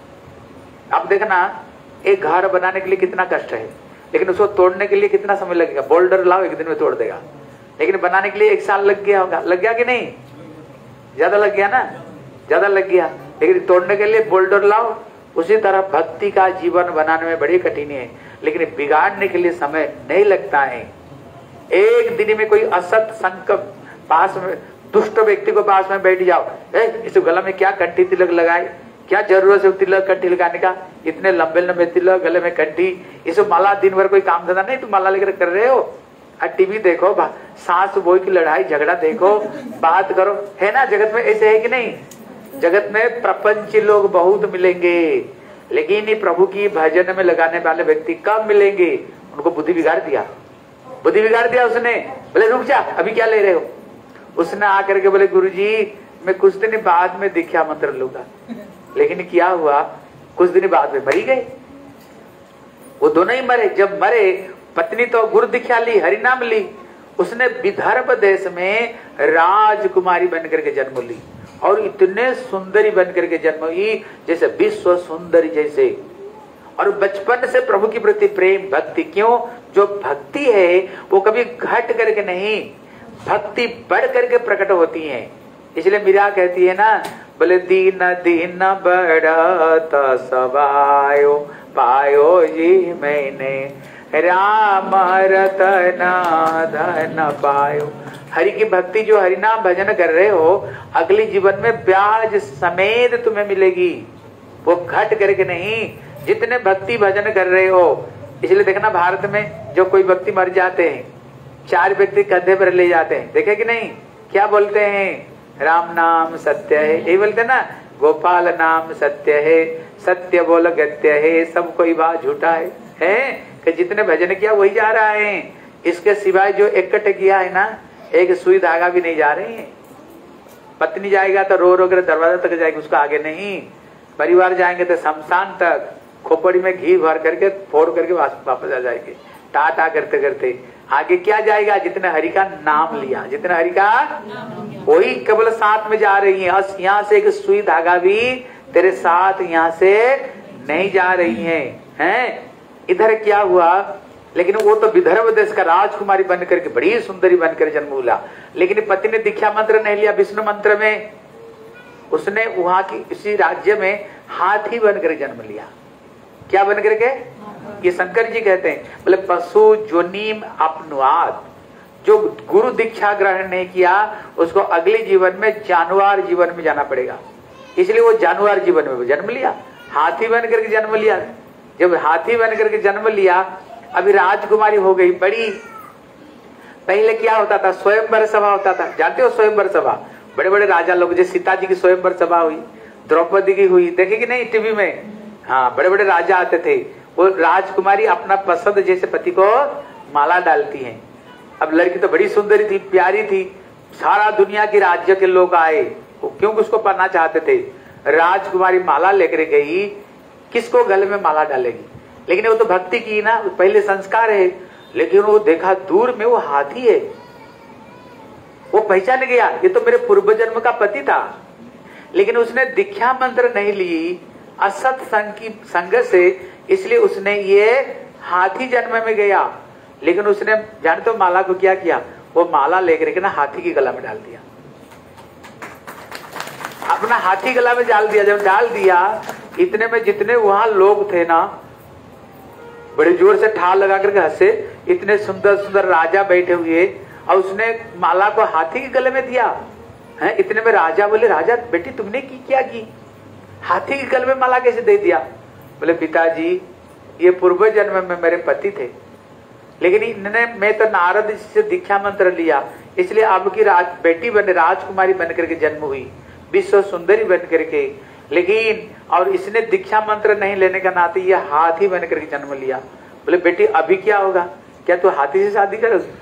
अब देखना एक घर बनाने के लिए कितना कष्ट है, लेकिन उसको तोड़ने के लिए कितना समय लगेगा। बोल्डर लाओ एक दिन में तोड़ देगा, लेकिन बनाने के लिए 1 साल लग गया होगा, लग गया कि नहीं? ज्यादा लग गया ना, ज्यादा लग गया। लेकिन तोड़ने के लिए बोल्डर लाओ। उसी तरह भक्ति का जीवन बनाने में बड़ी कठिनाई है, लेकिन बिगाड़ने के लिए समय नहीं लगता है। एक दिन में कोई असत संत पास में, दुष्ट व्यक्ति को पास में बैठ जाओ, इस गला में क्या कंठी तिलक लगाए, क्या जरूरत है तिलक कंठी लगाने का, इतने लंबे लंबे तिलक, गले में कंठी, इसे माला, दिन भर कोई काम धंधा नहीं, तुम माला लेकर कर रहे हो। और टीवी देखो, सास बोई की लड़ाई झगड़ा देखो, बात करो, है ना? जगत में ऐसे है कि नहीं? जगत में प्रपंची लोग बहुत मिलेंगे, लेकिन प्रभु की भजन में लगाने वाले व्यक्ति कम मिलेंगे। उनको बुद्धि बिगाड़ दिया, बुद्धि बिगाड़ दिया उसने। बोले रुक जा, अभी क्या ले रहे हो? उसने आकर के बोले गुरुजी मैं कुछ दिन बाद में दीक्षा मंत्र लूंगा। लेकिन क्या हुआ, कुछ दिन बाद में मरी गए। वो दोनों ही मरे। जब मरे, पत्नी तो गुरु दीक्षा ली, हरिनाम ली, उसने विदर्भ देश में राजकुमारी बनकर के जन्म ली और इतने सुंदरी बनकर के जन्म हुई जैसे विश्व सुंदरी जैसे। और बचपन से प्रभु के प्रति प्रेम भक्ति। क्यों? जो भक्ति है वो कभी घट करके नहीं, भक्ति बढ़ करके प्रकट होती है। इसलिए मीरा कहती है ना, बोले दीन दीन बढ़त सवायो पायो जी मैंने, राम रतन धन पायो। हरि की भक्ति जो हरिनाम भजन कर रहे हो, अगली जीवन में ब्याज समेत तुम्हें मिलेगी, वो घट करके नहीं। जितने भक्ति भजन कर रहे हो, इसलिए देखना भारत में जो कोई व्यक्ति मर जाते हैं, 4 व्यक्ति कंधे पर ले जाते हैं, देखे कि नहीं? क्या बोलते हैं? राम नाम सत्य है, यही बोलते ना, गोपाल नाम सत्य है, सत्य बोल गत्य है, सब कोई बात झूठा है कि जितने भजन किया वही जा रहा है। इसके सिवाय जो इकट्ठे किया है ना, एक सुई धागा भी नहीं जा रहे हैं। पत्नी जाएगा तो रो रो कर दरवाजा तक जाएगी, उसका आगे नहीं। परिवार जाएंगे तो शमशान तक, खोपड़ी में घी भर करके फोड़ करके वापस आ जाएंगे। टाटा करते करते आगे क्या जाएगा? जितने हरि का नाम लिया, जितने हरि का, वही केवल साथ में जा रही है। और यहाँ से एक सुई धागा भी तेरे साथ यहाँ से नहीं जा रही है, हैं? इधर क्या हुआ? लेकिन वो तो विदर्भ देश का राजकुमारी बनकर के बड़ी सुंदरी बनकर जन्म हुआ, लेकिन पति ने दीक्षा मंत्र नहीं लिया विष्णु मंत्र में। उसने वहां की इसी राज्य में हाथी बनकर जन्म लिया। क्या बनकर के? ये शंकर जी कहते हैं, बोले पशु जोनीम अपनुआद, जो गुरु दीक्षा ग्रहण नहीं किया उसको अगले जीवन में जानवर जीवन में जाना पड़ेगा। इसलिए वो जानवर जीवन में जन्म लिया, हाथी बनकर के जन्म लिया। जब हाथी बनकर के जन्म लिया, अभी राजकुमारी हो गई बड़ी। पहले क्या होता था? स्वयंवर सभा होता था, जानते हो स्वयंवर सभा? बड़े बड़े राजा लोग, जैसे सीता जी की स्वयंवर सभा हुई, द्रौपदी की हुई, देखे कि नहीं टीवी में? हाँ, बड़े बड़े राजा आते थे। वो राजकुमारी अपना पसंद जैसे पति को माला डालती हैं। अब लड़की तो बड़ी सुंदरी थी, प्यारी थी, सारा दुनिया के राज्य के लोग आए, वो क्यों उसको पाना चाहते थे। राजकुमारी माला लेकर गई, किसको गले में माला डालेगी? लेकिन वो तो भक्ति की ना, पहले संस्कार है। लेकिन वो देखा दूर में वो हाथी है, वो पहचान गया ये तो मेरे पूर्व जन्म का पति था। लेकिन उसने दीक्षा मंत्र नहीं ली असत संग की संग से, इसलिए उसने ये हाथी जन्म में गया। लेकिन उसने जानते हो माला को क्या किया? वो माला लेकर के ना हाथी की गला में डाल दिया, अपना हाथी गला में डाल दिया। जब डाल दिया, इतने में जितने वहां लोग थे ना, बड़े जोर से ठाल लगा करके हंसे। इतने सुंदर सुंदर राजा बैठे हुए, और उसने माला को हाथी के गले में दिया है। इतने में राजा बोले, राजा बेटी तुमने क्या की? हाथी के गले में माला कैसे दे दिया? बोले पिताजी, ये पूर्व जन्म में मेरे पति थे, लेकिन इन्होंने, मैं तो नारद जी से दीक्षा मंत्र लिया, इसलिए आपकी बेटी बने, राजकुमारी बनकर के जन्म हुई, विश्व सुंदरी बनकर के। लेकिन और इसने दीक्षा मंत्र नहीं लेने का नाते ये हाथी बनकर के जन्म लिया। बोले बेटी अभी क्या होगा? क्या तू हाथी से शादी करोगी?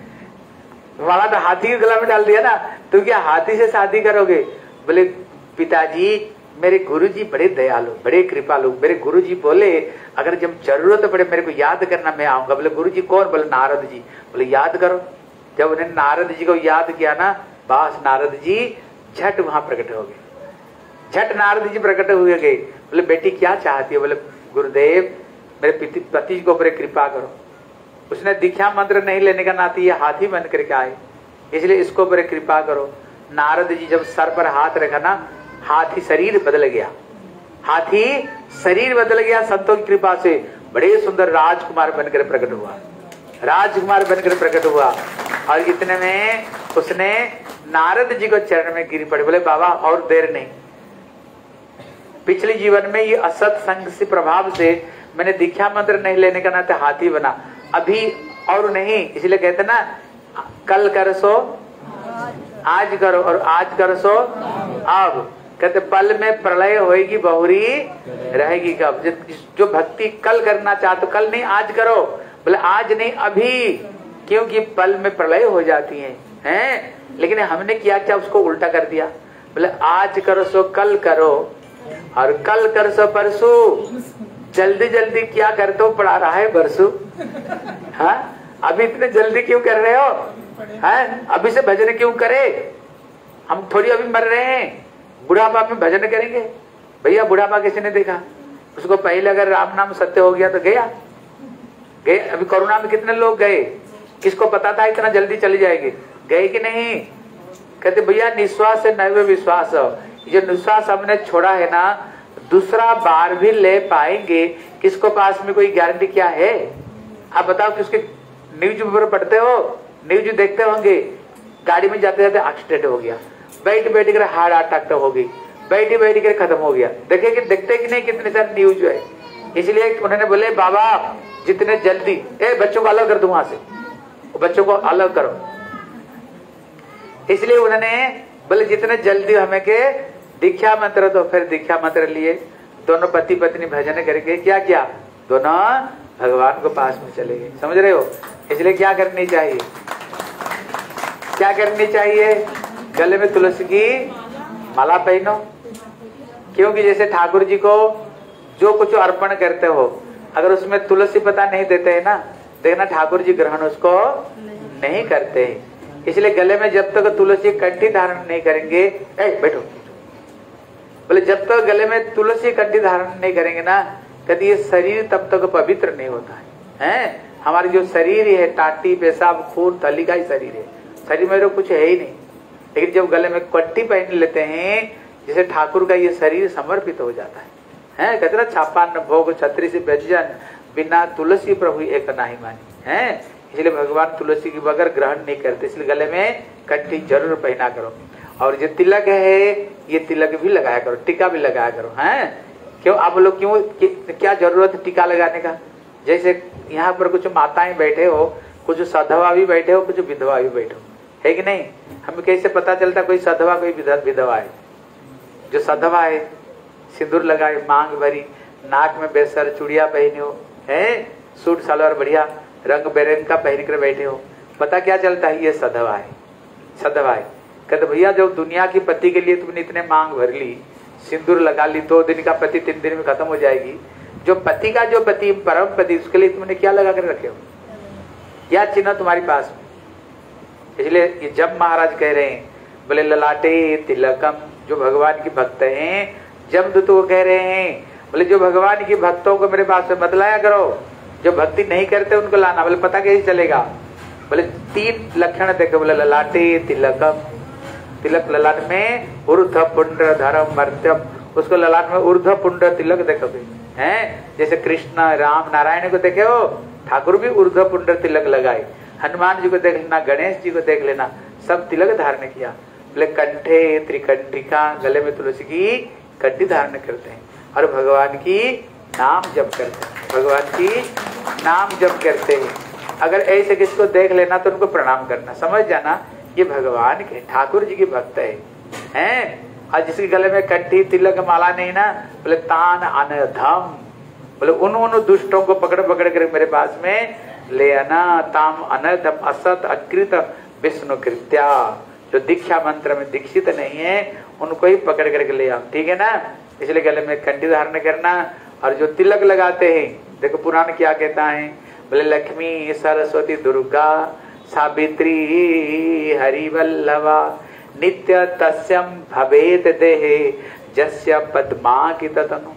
माला तो हाथी के गला में डाल दिया ना, तो क्या हाथी से शादी करोगे? बोले पिताजी, मेरे गुरुजी बड़े दयालु, बड़े कृपालु। मेरे गुरुजी बोले अगर जब जरूरत पड़े मेरे को याद करना, मैं आऊंगा। बोले गुरुजी कौन? बोले नारद जी। बोले याद करो। जब उन्हें नारद जी को याद किया ना, बस नारद जी झट वहां प्रकट हो गए, झट नारद जी प्रकट हुए गए। बोले बेटी क्या चाहती है? बोले गुरुदेव, मेरे पति को ऊपर कृपा करो। उसने दीक्षा मंत्र नहीं लेने का नाते ये हाथी बन करके आए, इसलिए इसको ऊपर कृपा करो। नारद जी जब सर पर हाथ रखा ना, हाथी शरीर बदल गया, हाथी शरीर बदल गया। संतों की कृपा से बड़े सुंदर राजकुमार बनकर प्रकट हुआ, राजकुमार बनकर प्रकट हुआ। और इतने में उसने नारद जी को चरण में गिर पड़े। बोले बाबा और देर नहीं, पिछले जीवन में ये असत संग से प्रभाव से मैंने दीक्षा मंत्र नहीं लेने का नाते हाथी बना, अभी और नहीं। इसलिए कहते ना, कल कर सो आज करो, और आज कर सो अब। कहते पल में प्रलय होएगी, बहुरी रहेगी कब। जो भक्ति कल करना चाहते, कल नहीं आज करो। बोले आज नहीं अभी, क्योंकि पल में प्रलय हो जाती हैं। लेकिन हमने क्या क्या उसको उल्टा कर दिया। बोले आज करो सो कल करो, और कल कर सो परसों। जल्दी जल्दी क्या करते हो? पढ़ा रहा है बरसू। हाँ, अभी इतने जल्दी क्यों कर रहे हो? हैं? अभी से भजन क्यों करे? हम थोड़ी अभी मर रहे हैं, बुढ़ापा में भजन करेंगे। भैया बुढ़ापा किसी ने देखा? उसको पहले अगर राम नाम सत्य हो गया तो गया गए। अभी कोरोना में कितने लोग गए, किसको पता था इतना जल्दी चली जाएगी? गए कि नहीं? कहते भैया निश्वास से नैव विश्वास, जो निश्वास हमने छोड़ा है ना, दूसरा बार भी ले पाएंगे, किसको पास में कोई गारंटी क्या है? आप बताओ कि उसके न्यूज पेपर पढ़ते हो, न्यूज देखते होंगे, गाड़ी में जाते जाते एक्सीडेंट हो गया, बैठ बैठ कर हार्ट अटैक हो गई, बैठी बैठ कर खत्म हो गया। देखे कि देखते कि नहीं कितने सारे न्यूज है। इसलिए उन्होंने बोले बाबा जितने जल्दी, बच्चों को अलग कर दो वहां से, बच्चों को अलग करो। इसलिए उन्होंने बोले जितने जल्दी हमें के दीक्षा मंत्र दो। फिर दीक्षा मंत्र लिए, दोनों पति पत्नी भजन करके क्या किया? दोनों भगवान को पास में चले गए। समझ रहे हो? इसलिए क्या करनी चाहिए? क्या करनी चाहिए? गले में तुलसी की माला पहनो, क्योंकि जैसे ठाकुर जी को जो कुछ अर्पण करते हो, अगर उसमें तुलसी पता नहीं देते है ना, देखना ठाकुर जी ग्रहण उसको नहीं करते। इसलिए गले में जब तक तुलसी कंठी धारण नहीं करेंगे, बैठो, बोले जब तक गले में तुलसी कंठी धारण नहीं करेंगे ना, कहते ये शरीर तब तक पवित्र नहीं होता है। हमारी जो शरीर है टाटी पेशाब खून थली का ही शरीर है, शरीर में तो कुछ है ही नहीं। लेकिन जब गले में कंठी पहन लेते हैं, जिसे ठाकुर का ये शरीर समर्पित हो जाता है। कहते ना छापान भोग छत्री से व्यंजन बिना तुलसी प्रभु एक नाही मानी है। इसलिए भगवान तुलसी के बगैर ग्रहण नहीं करते, इसलिए गले में कंठी जरूर पहना करो। और जो तिलक है ये तिलक भी लगाया करो, टीका भी लगाया करो है। क्यों आप लोग क्यों, क्या जरूरत है टीका लगाने का? जैसे यहाँ पर कुछ माताएं बैठे हो, कुछ सधवा भी बैठे हो, कुछ विधवा भी बैठे हो, है कि नहीं? हमें कैसे पता चलता कोई सधवा कोई विधवा है? जो सधवा है सिंदूर लगाए, मांग भरी, नाक में बेसर चूड़िया पहने हो है, सूट सलवार बढ़िया रंग बेरंग का पहन कर बैठे हो, पता क्या चलता है? ये सधवा है, सधवा है। कहते भैया जब दुनिया की पति के लिए तुमने इतने मांग भर ली, सिंदूर लगा ली, 2 दिन का पति 3 दिन में खत्म हो जाएगी। जो पति का जो पति परम पति, उसके लिए तुमने क्या लगा कर रखे हो? क्या चिन्ह तुम्हारे पास में? इसलिए ये जब महाराज कह रहे हैं, बोले ललाटे तिलकम, जो भगवान की भक्त हैं, जब तो कह रहे हैं, बोले जो भगवान की भक्तों को मेरे पास में बदलाया करो, जो भक्ति नहीं करते उनको लाना। बोले पता कैसे चलेगा? बोले 3 लक्षण देखो, बोले ललाटे तिलकम, तिलक ललाट में ऊर्ध्व पुंड्र धर्म मर्त्यम, उसको ललाट में ऊर्ध्व पुंड्र तिलक देखोगे हैं। जैसे कृष्ण राम नारायण को देखे हो, ठाकुर भी ऊर्ध्व पुंड्र तिलक लगाए। हनुमान जी को देख लेना, गणेश जी को देख लेना, सब तिलक धारण किया। बोले कंठे त्रिकंठिका, गले में तुलसी की कंठी धारण करते हैं और भगवान की नाम जप करते हैं, भगवान की नाम जप करते हैं। अगर ऐसे किसको देख लेना तो उनको प्रणाम करना, समझ जाना ये भगवान के ठाकुर जी की भक्त है हैं। और जिसके गले में कंठी तिलक माला नहीं ना, बोले तान अनधम, बोले उन दुष्टों को पकड़ पकड़ कर मेरे पास में ले आना। ताम अनधम असत अकृत विष्णु कृत्या, जो दीक्षा मंत्र में दीक्षित नहीं है उनको ही पकड़ करके ले आओ, ठीक है ना। इसलिए गले में कंठी धारण करना। और जो तिलक लगाते हैं, देखो पुराण क्या कहता है, बोले लक्ष्मी सरस्वती दुर्गा सावित्री हरिवल्लभा नित्य तस्यम भवेत देहे जस्य पद्मा की तनु।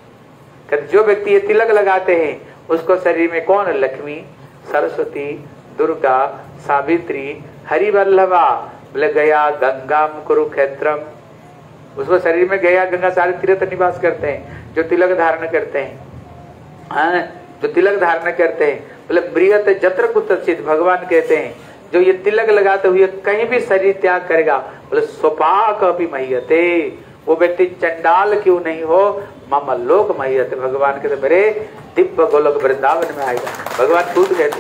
जो व्यक्ति ये तिलक लगाते हैं उसको शरीर में कौन? लक्ष्मी सरस्वती दुर्गा सावित्री हरिवल्लभा, बोले गया गंगाम कुरुक्षेत्रम, उसको शरीर में गया गंगा सारे तीर्थ निवास करते हैं जो तिलक धारण करते हैं। जो तिलक धारण करते हैं, बोले प्रियत जत्र कुतचित, भगवान कहते हैं जो ये तिलक लगाते हुए कहीं भी शरीर त्याग करेगा, बोले सोपाक भी मह्यते, वो व्यक्ति चंडाल क्यों नहीं हो, मम लोक मह्यते, भगवान कहते मेरे दिव्य गोलोक वृंदावन में आएगा। भगवान खुद कहते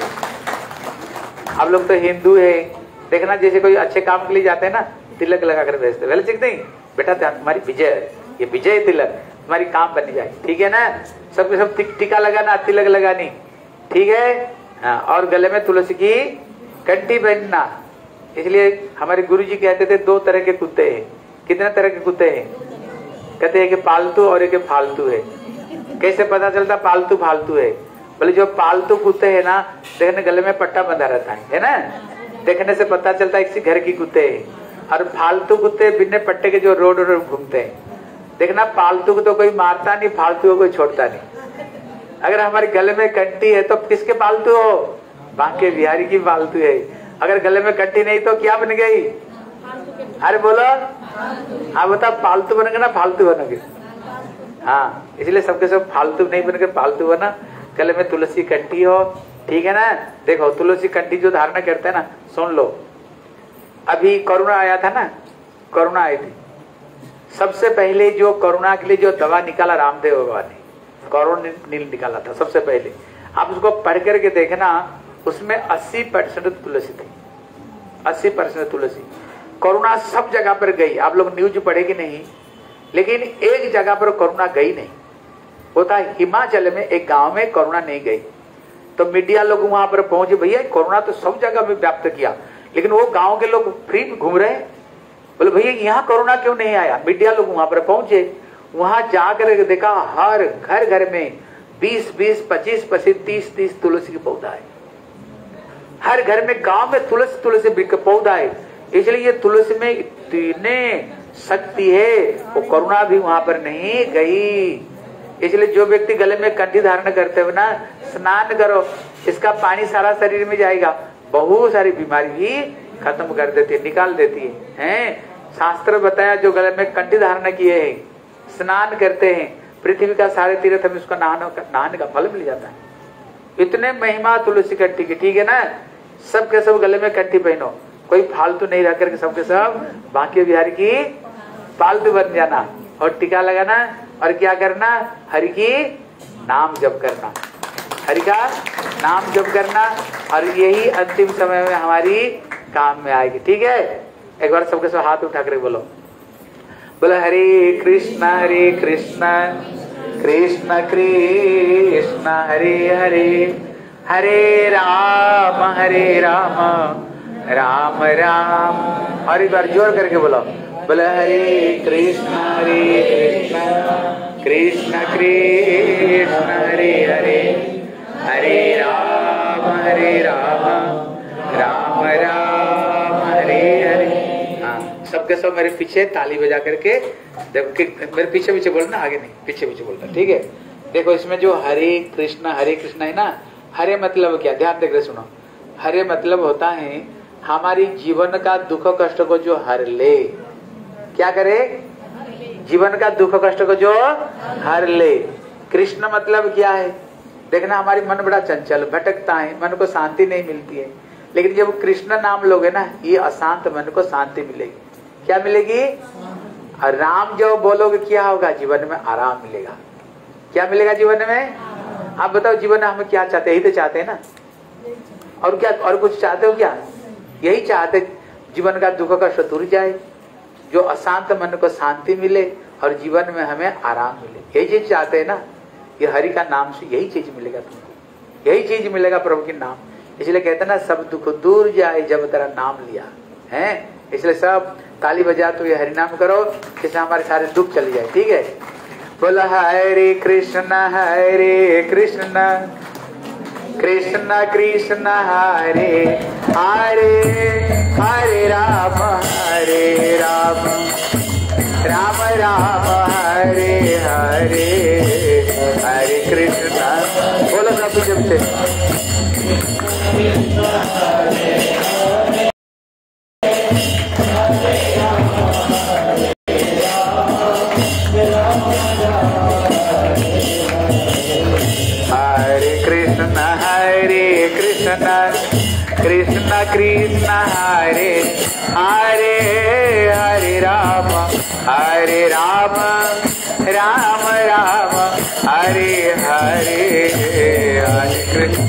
हैं। आप लोग तो हिंदू है, देखना जैसे कोई अच्छे काम के लिए जाते हैं ना, तिलक लगा कर भेजते, पहले सीखते ही बेटा तुम्हारी विजय, ये विजय तिलक तुम्हारी काम बन जाए, ठीक है ना। सबके सब टीका लगाना, तिलक लगानी, ठीक है। हाँ, और गले में तुलसी की कंठी पहनना। इसलिए हमारे गुरुजी कहते थे 2 तरह के कुत्ते हैं। कितने तरह के कुत्ते हैं? कहते हैं कि पालतू और एक फालतू है। कैसे पता चलता पालतू फालतू है? बोले जो पालतू कुत्ते है ना, देखने गले में पट्टा बंधा रहता है ना, देखने से पता चलता है किसी घर की कुत्ते है। और फालतू कुत्ते बिना पट्टे के जो रोड घूमते हैं, देखना पालतू को तो कोई मारता नहीं, फालतू को कोई छोड़ता नहीं। अगर हमारे गले में कंठी है तो किसके पालतू हो? बांके बिहारी की पालतू है। अगर गले में कंठी नहीं तो क्या बन गई? अरे बोलो, हाँ बता, पालतू बनोगे ना फालतू बनोगे? हाँ, इसलिए सबके सब फालतू नहीं बनकर पालतू बना। गले में तुलसी कंठी हो, ठीक है ना। देखो तुलसी कंठी जो धारण करते हैं ना, सुन लो, अभी कोरोना आया था ना, कोरोना आई थी, सबसे पहले जो कोरोना के लिए जो दवा निकाला रामदेव बाबा ने, कोरोना निकाला था सबसे पहले। आप उसको पढ़ करके देखना, उसमें 80% तुलसी थी, 80% तुलसी। कोरोना सब जगह पर गई, आप लोग न्यूज पढ़ेगी नहीं, लेकिन एक जगह पर कोरोना गई नहीं। होता हिमाचल में एक गांव में कोरोना नहीं गई, तो मीडिया लोग वहां पर पहुंचे, भैया कोरोना तो सब जगह में व्याप्त किया, लेकिन वो गांव के लोग फ्री घूम रहे। बोले भैया यहाँ कोरोना क्यों नहीं आया? मीडिया लोग वहां पर पहुंचे, वहां जाकर देखा हर घर घर में 20-20, 25-25, 30-30 तुलसी की पौधा है। हर घर में गांव में तुलसी तुलसी वृक्ष पौधा है, इसलिए ये तुलसी में इतने शक्ति है, वो करुणा भी वहां पर नहीं गई। इसलिए जो व्यक्ति गले में कंठी धारण करते हुए ना स्नान करो, इसका पानी सारा शरीर में जाएगा, बहुत सारी बीमारी भी खत्म कर देती है, निकाल देती है। शास्त्र बताया जो गले में कंठी धारण किए हैं, स्नान करते हैं, पृथ्वी का सारे तीर्थ में उसका नहाने का फल मिल जाता है। इतने महिमा तुलसी कंठी की, ठीक है ना। सबके सब गले में कंठी पहनो, कोई फालतू नहीं रह करके सबके सब बांके बिहारी की पालतू बन जाना, और टीका लगाना, और क्या करना, हरि की नाम जप करना, हरि का नाम जप करना, और यही अंतिम समय में हमारी काम में आएगी। ठीक है, एक बार सबके सब हाथ उठा कर बोलो, बोलो हरे कृष्ण कृष्ण कृष्ण हरे हरे, हरे राम राम राम। और एक बार जोर करके बोलो, बोलो हरे कृष्ण कृष्ण कृष्ण हरे हरे, हरे राम राम राम हरे हरे। हाँ, सबके सब मेरे पीछे ताली बजा करके देखो कि मेरे पीछे पीछे बोलना, आगे नहीं, पीछे पीछे बोलना। ठीक है, देखो इसमें जो हरे कृष्ण है ना, हरे मतलब क्या, ध्यान देकर सुनो। हरे मतलब होता है हमारी जीवन का दुख कष्ट को जो हर ले, क्या करे, जीवन का दुख कष्ट को जो हर ले। कृष्ण मतलब क्या है, देखना हमारी मन बड़ा चंचल भटकता है, मन को शांति नहीं मिलती है, लेकिन जब कृष्ण नाम लोगे ना, ये अशांत मन को शांति मिलेगी। क्या मिलेगी, और राम जो बोलोगे क्या होगा, जीवन में आराम मिलेगा। क्या मिलेगा जीवन में, आप बताओ जीवन में हम क्या चाहते हैं, यही तो चाहते हैं ना, और क्या, और कुछ चाहते हो क्या, यही चाहते, जीवन का दुख का दूर जाए, जो अशांत मन को शांति मिले, और जीवन में हमें आराम मिले, यही चीज चाहते हैं ना। ये हरि का नाम से यही चीज मिलेगा तुमको, यही चीज मिलेगा प्रभु के नाम। इसलिए कहते ना सब दुख दूर जाए जब तेरा नाम लिया है। इसलिए सब ताली बजा तो ये हरि नाम करो, जिससे हमारे सारे दुख चले जाए। ठीक है, बोला हरे कृष्ण कृष्ण कृष्ण हरे हरे, हरे राम राम राम हरे हरे, हरे कृष्ण। बोलो सब जब से कृष्ण कृष्ण हरे हरे, हरे राम राम राम हरे हरे, हरे कृष्ण।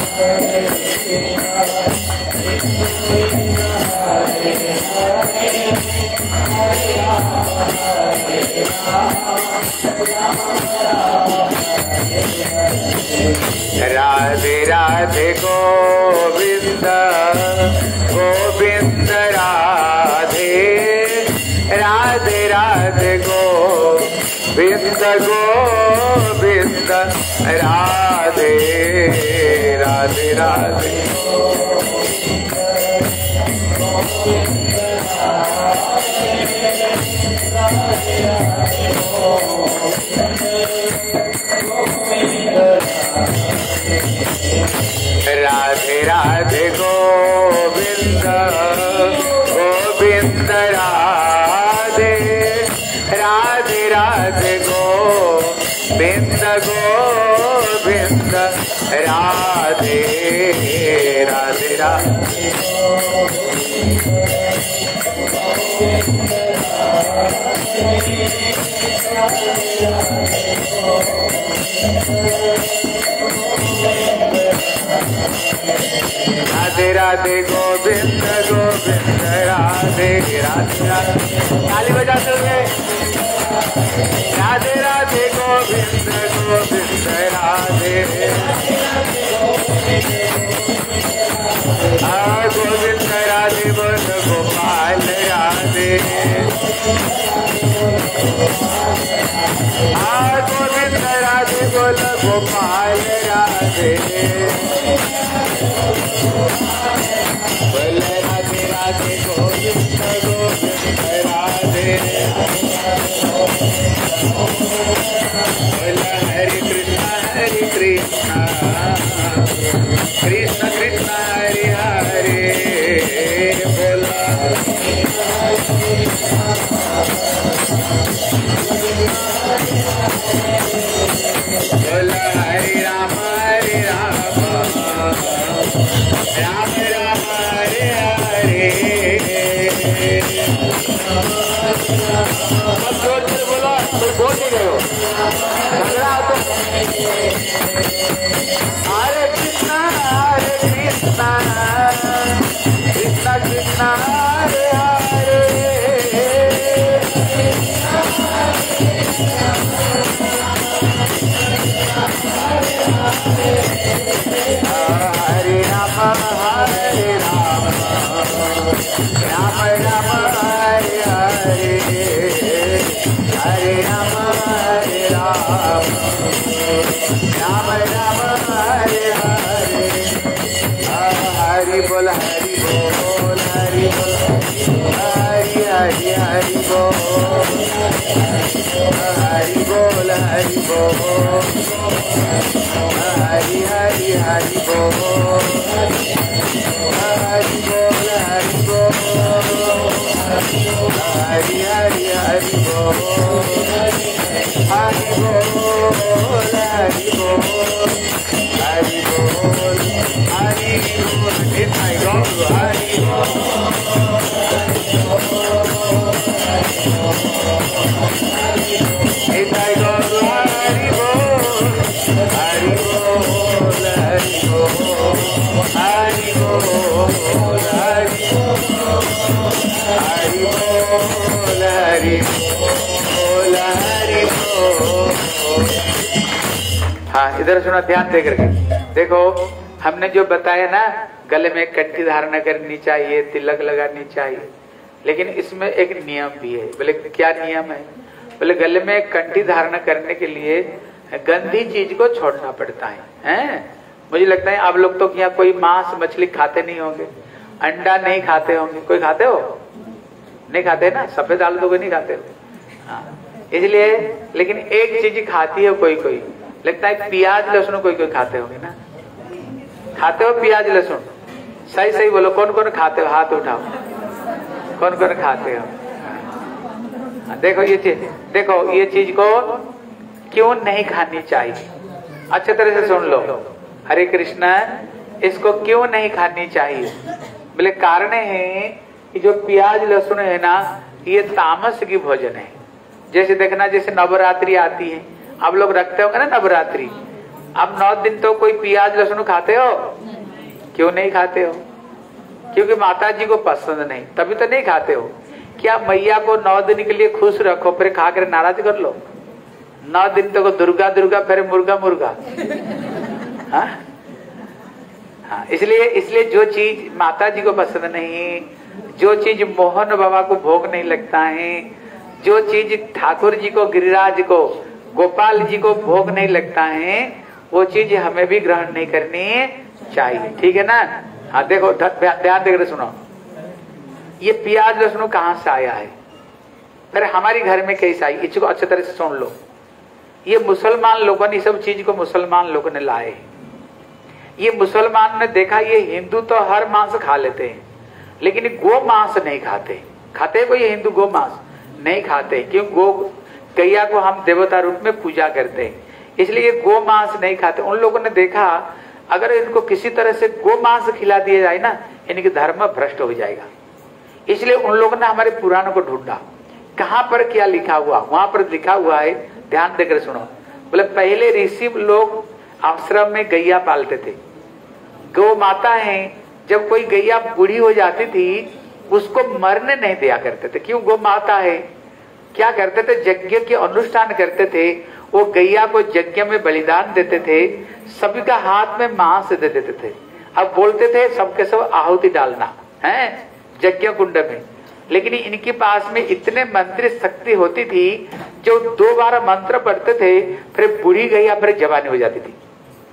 राधे राधे गोविंद गोविंद राधे, राधे राधे गोविंद गोविंद राधे, राधे राधे। राधे राधे गोविंद गोविंद राधे, राधे राधे गोविंद गोविंद राधे, राधे राधे। राधे राधे गोविंद गोविंद राधे, राधे राधे। ताली बजाते हुए राधे राधे गोविंद गोविंद राधे, गोविंद राधे बोल गोपाल राधे, गोविंद राधे बोल Gopal Radhe, Hare Krishna, Krishna Krishna, Hare Hare, Hare Rama, Hare Rama, Rama Rama, Hare Hare, Hare Rama, Hare Rama, Rama Rama, Hare Hare. Hari bol, Hari bol, Hari bol, Hari Hari Hari bol, Hari bol, Hari bol, Hari Hari Hari bol, Hari bol, Hari bol, Hari Hari Hari bol, Hari bol, Hari bol, Hari bol, Hari bol, it's my God, Hari bol, it's my God, Hari bol, Hari bol, Hari bol, Hari bol, Hari bol, Hari bol, Hari bol. हाँ, इधर सुनो ध्यान दे करके देखो। हमने जो बताया ना, गले में कंठी धारण करनी चाहिए, तिलक लगानी चाहिए, लेकिन इसमें एक नियम भी है। बोले क्या नियम है? बोले गले में कंठी धारण करने के लिए गंदी चीज को छोड़ना पड़ता है, हैं? मुझे लगता है आप लोग तो यहाँ कोई मांस मछली खाते नहीं होंगे, अंडा नहीं खाते होंगे। कोई खाते हो? नहीं खाते ना, सफेद आलू तो कोई नहीं खाते हो। हाँ, इसलिए लेकिन एक चीज खाती है कोई कोई, लगता है प्याज लहसुन कोई कोई खाते होंगे ना। खाते हो प्याज लहसुन? सही सही बोलो, कौन कौन खाते हो? हाथ उठाओ, कौन कौन खाते हो? देखो ये चीज, देखो ये चीज को क्यों नहीं खानी चाहिए, अच्छे तरह से सुन लो। हरे कृष्णा, इसको क्यों नहीं खानी चाहिए? बोले कारण है कि जो प्याज लहसुन है ना, ये तामस की भोजन है। जैसे देखना, जैसे नवरात्रि आती है, आप लोग रखते होंगे ना नवरात्रि। अब 9 दिन तो कोई प्याज लहसुन खाते हो? क्यों नहीं खाते हो? क्योंकि माता जी को पसंद नहीं, तभी तो नहीं खाते हो। क्या मैया को 9 दिन के लिए खुश रखो, फिर खा कर नाराज कर लो? 9 दिन तो दुर्गा दुर्गा, फिर मुर्गा मुर्गा। हाँ हाँ, इसलिए जो चीज माता जी को पसंद नहीं, जो चीज मोहन बाबा को भोग नहीं लगता है, जो चीज ठाकुर जी को, गिरिराज को, गोपाल जी को भोग नहीं लगता है, वो चीज हमें भी ग्रहण नहीं करनी चाहिए। ठीक है ना? हाँ, देखो ध्यान देकर सुनो। ये प्याज लहसुन कहाँ से आया है, फिर हमारी घर में कैसे आई, इसको अच्छे तरह से सुन लो। ये मुसलमान लोगों ने, सब चीज को मुसलमान लोगों ने लाए। ये मुसलमान ने देखा, ये हिंदू तो हर मांस खा लेते हैं, लेकिन गो मांस नहीं खाते। खाते कोई हिंदू गो मांस? नहीं खाते। क्यों? गो गैया को हम देवता रूप में पूजा करते हैं, इसलिए गो मांस नहीं खाते। उन लोगों ने देखा, अगर इनको किसी तरह से गो मांस खिला दिया जाए ना, इनकी धर्म भ्रष्ट हो जाएगा। इसलिए उन लोगों ने हमारे पुराणों को ढूंढा, कहां पर क्या लिखा हुआ। वहां पर लिखा हुआ है, ध्यान देकर सुनो। बोले पहले ऋषि लोग आश्रम में गैया पालते थे। गौ माता है, जब कोई गैया बूढ़ी हो जाती थी, उसको मरने नहीं दिया करते थे। क्यों? गौ माता है। क्या करते थे? यज्ञ के अनुष्ठान करते थे। वो गैया को यज्ञ में बलिदान देते थे, सभी का हाथ में मांस दे देते थे। अब बोलते थे सबके सब आहुति डालना है यज्ञ कुंड में। लेकिन इनके पास में इतने मंत्र शक्ति होती थी, जो 2 बार मंत्र पढ़ते थे, फिर बूढ़ी गैया फिर जवानी हो जाती थी।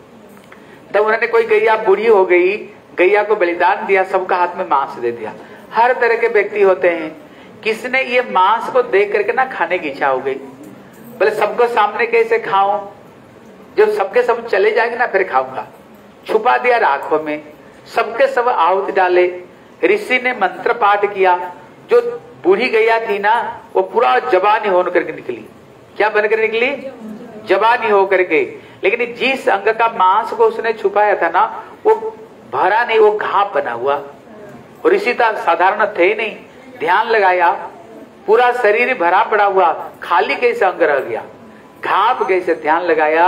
तब उन्होंने, कोई गैया बूढ़ी हो गई, गैया को बलिदान दिया, सबका हाथ में मांस दे दिया। हर तरह के व्यक्ति होते हैं। किसने ये मांस को देख करके ना खाने की इच्छा हो गई। बोले सबको सामने कैसे खाऊं, जब सबके सब चले जाएंगे ना फिर खाऊंगा। छुपा दिया राखों में, सबके सब आहुति डाले। ऋषि ने मंत्र पाठ किया। जो बूढ़ी गैया थी ना, वो पूरा जवानी होकर करके निकली। क्या बनकर निकली? जवानी होकर के। लेकिन जिस अंग का मांस को उसने छुपाया था ना, वो भरा नहीं, वो घाव बना हुआ। ऋषि था, साधारण थे नहीं। ध्यान लगाया, पूरा शरीर भरा पड़ा हुआ, खाली कैसे अंग रह गया, घाव कैसे। ध्यान लगाया,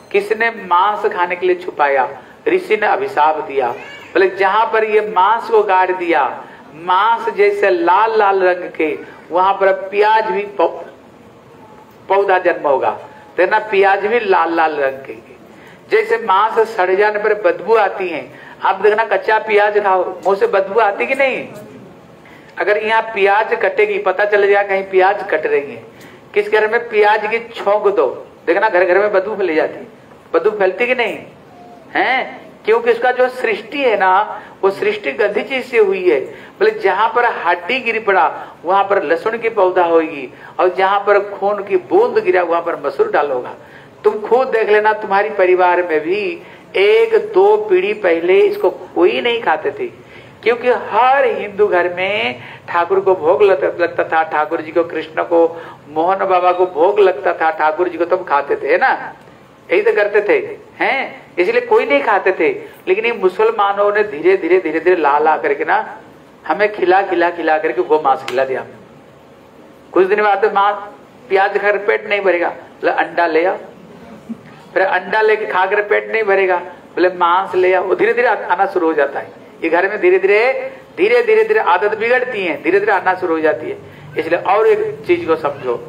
किसने मांस खाने के लिए छुपाया? ऋषि ने अभिशाप दिया। बोले जहां पर ये मांस को गाड़ दिया, मांस जैसे लाल लाल रंग के, वहां पर प्याज भी पौधा जन्म होगा। देखना प्याज भी लाल लाल रंग के। जैसे मांस सड़ जाने पर बदबू आती है, आप देखना कच्चा प्याज खाओ, मुंह से बदबू आती कि नहीं? अगर यहाँ प्याज कटेगी, पता चल जाएगा कहीं प्याज कट रही है। किस घर में प्याज की छोंक दो, देखना घर घर में बदबू फैल जाती है। बदबू फैलती कि नहीं है? क्योंकि इसका जो सृष्टि है ना, वो सृष्टि गंदी चीज से हुई है। बोले जहां पर हड्डी गिर पड़ा वहां पर लहसुन की पौधा होगी, और जहां पर खून की बूंद गिरा वहां पर मसूर डालोगा। तुम खुद देख लेना, तुम्हारी परिवार में भी 1-2 पीढ़ी पहले इसको कोई नहीं खाते थे, क्योंकि हर हिंदू घर में ठाकुर को भोग लगता था, ठाकुर जी को, कृष्ण को, मोहन बाबा को भोग लगता था, ठाकुर जी को तब खाते थे, है ना? यही तो करते थे, हैं? इसलिए कोई नहीं खाते थे। लेकिन ये मुसलमानों ने धीरे धीरे धीरे धीरे ला करके ना हमें खिला करके गो मांस खिला दिया। कुछ दिन बाद मां प्याज खाकर पेट नहीं भरेगा, बोले अंडा ले आओ, फिर अंडा लेके खाकर पेट नहीं भरेगा, बोले मांस ले आओ। वो धीरे धीरे आना शुरू हो जाता है। ये घर में धीरे धीरे आदत बिगड़ती है, धीरे धीरे आना शुरू हो जाती है। इसलिए और एक चीज को समझो,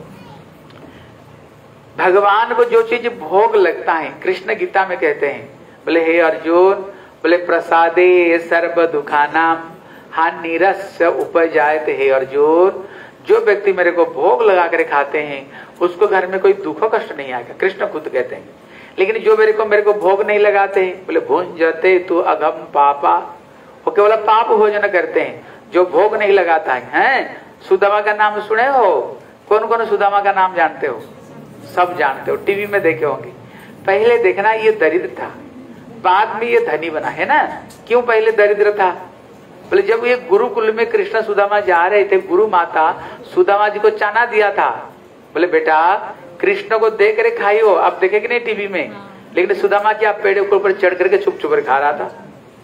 भगवान को जो चीज भोग लगता है, कृष्ण गीता में कहते हैं, बोले हे अर्जुन, बोले प्रसादे सर्व दुखानाम हानिरस्य उपजायते। हे अर्जुन, जो व्यक्ति मेरे को भोग लगा कर खाते हैं उसको घर में कोई दुख कष्ट नहीं आएगा, कृष्ण खुद कहते हैं। लेकिन जो मेरे को भोग नहीं लगाते हैं, बोले भुंजते तु अघम पापा, वो केवल पाप भोजन करते हैं। जो भोग नहीं लगाता है, सुदामा का नाम सुने हो? कौन कौन सुदामा का नाम जानते हो? सब जानते हो, टीवी में देखे होंगे। पहले देखना ये दरिद्र था, बाद में ये धनी बना, है ना? क्यों पहले दरिद्र था? बोले जब ये गुरुकुल में कृष्ण सुदामा जा रहे थे, गुरु माता सुदामा जी को चाना दिया था, बोले बेटा कृष्ण को दे कर खाइयो। अब देखे कि नहीं टीवी में? लेकिन सुदामा क्या पेड़ के ऊपर चढ़ करके छुप छुप कर खा रहा था।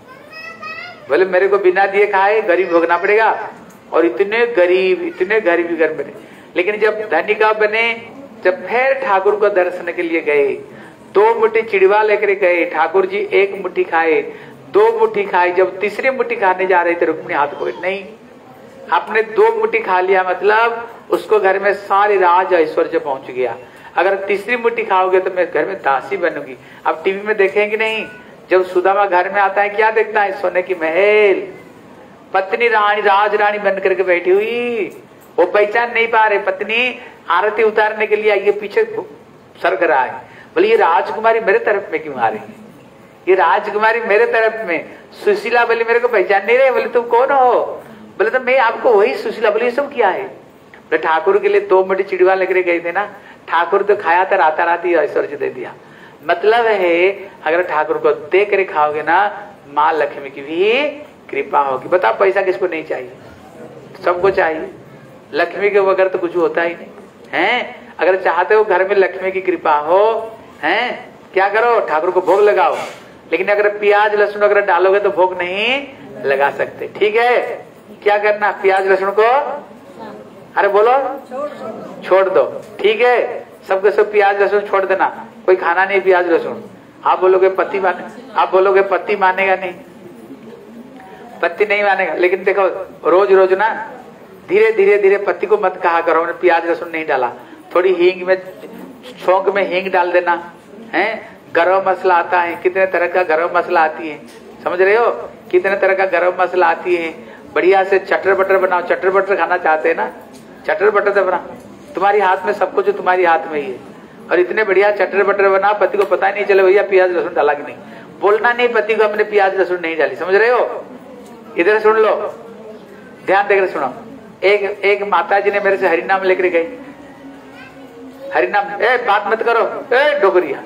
बोले मेरे को बिना दिए खाए गरीब भोगना पड़ेगा, और इतने गरीब घर बने। लेकिन जब धनी का बने, जब फिर ठाकुर को दर्शन के लिए गए, 2 मुट्ठी चिड़वा लेकर गए, ठाकुर जी 1 मुट्ठी खाए, 2 मुट्ठी खाए। जब तीसरी मुट्ठी खाने जा रहे थे, रुक्मिणी हाथ पकड़, नहीं, आपने 2 मुट्ठी खा लिया मतलब उसको घर में सारी राज ऐश्वर्य पहुंच गया। अगर तीसरी मुट्ठी खाओगे तो मैं घर में दासी बनूंगी। अब टीवी में देखेंगे नहीं? जब सुदामा घर में आता है क्या देखता है? सोने की महल, पत्नी रानी, राज रानी बन करके बैठी हुई। वो पहचान नहीं पा रहे, पत्नी आरती उतारने के लिए आई है, पीछे सरक रहा है। बोले ये राजकुमारी मेरे तरफ में क्यों आ रही है? ये राजकुमारी मेरे तरफ में। सुशीला बोली मेरे को पहचान नहीं रहे। बोले तुम कौन हो? बोले तो मैं आपको वही सुशीला। बोले ये सब क्या है? बोले ठाकुर के लिए 2 मुट्ठी चिड़वा लेकर गए थे ना, ठाकुर तो खाया था, राता राती ऐश्वर्य दे दिया। मतलब है अगर ठाकुर को दे कर खाओगे ना, माँ लक्ष्मी की भी कृपा होगी। बताओ पैसा किसको नहीं चाहिए? सबको चाहिए। लक्ष्मी के बगैर तो कुछ होता ही नहीं है। अगर चाहते हो घर में लक्ष्मी की कृपा हो, हैं, क्या करो? ठाकुर को भोग लगाओ। लेकिन अगर प्याज लहसुन अगर डालोगे तो भोग नहीं लगा सकते। ठीक है, क्या करना? प्याज लहसुन को, अरे बोलो, छोड़ दो। ठीक है, सबके सब प्याज लहसुन छोड़ देना, कोई खाना नहीं प्याज लहसुन। आप बोलोगे पति माने, आप बोलोगे पति मानेगा नहीं, पति नहीं मानेगा। लेकिन देखो रोज रोज ना धीरे धीरे धीरे पति को मत कहा करो प्याज लहसुन नहीं डाला, थोड़ी हींग में, छोंक में हींग डाल देना है। गरम मसाला आता है, कितने तरह का गरम मसाला आती है, समझ रहे हो? कितने तरह का गरम मसाला आती है। बढ़िया से चटर बटर बनाओ। चटर बटर खाना चाहते हैं ना, चटर बटर तो बना, तुम्हारी हाथ में सब कुछ तुम्हारी हाथ में ही है। और इतने बढ़िया चटर बटर बना, पति को पता ही नहीं चले भैया प्याज लहसुन डाला कि नहीं। बोलना नहीं पति को हमने प्याज लहसुन नहीं डाली, समझ रहे हो? इधर सुन लो, ध्यान देकर सुनो। एक माता जी ने मेरे से हरिनाम लेकर गई। हरिनाम, बात मत करो, डोगरिया।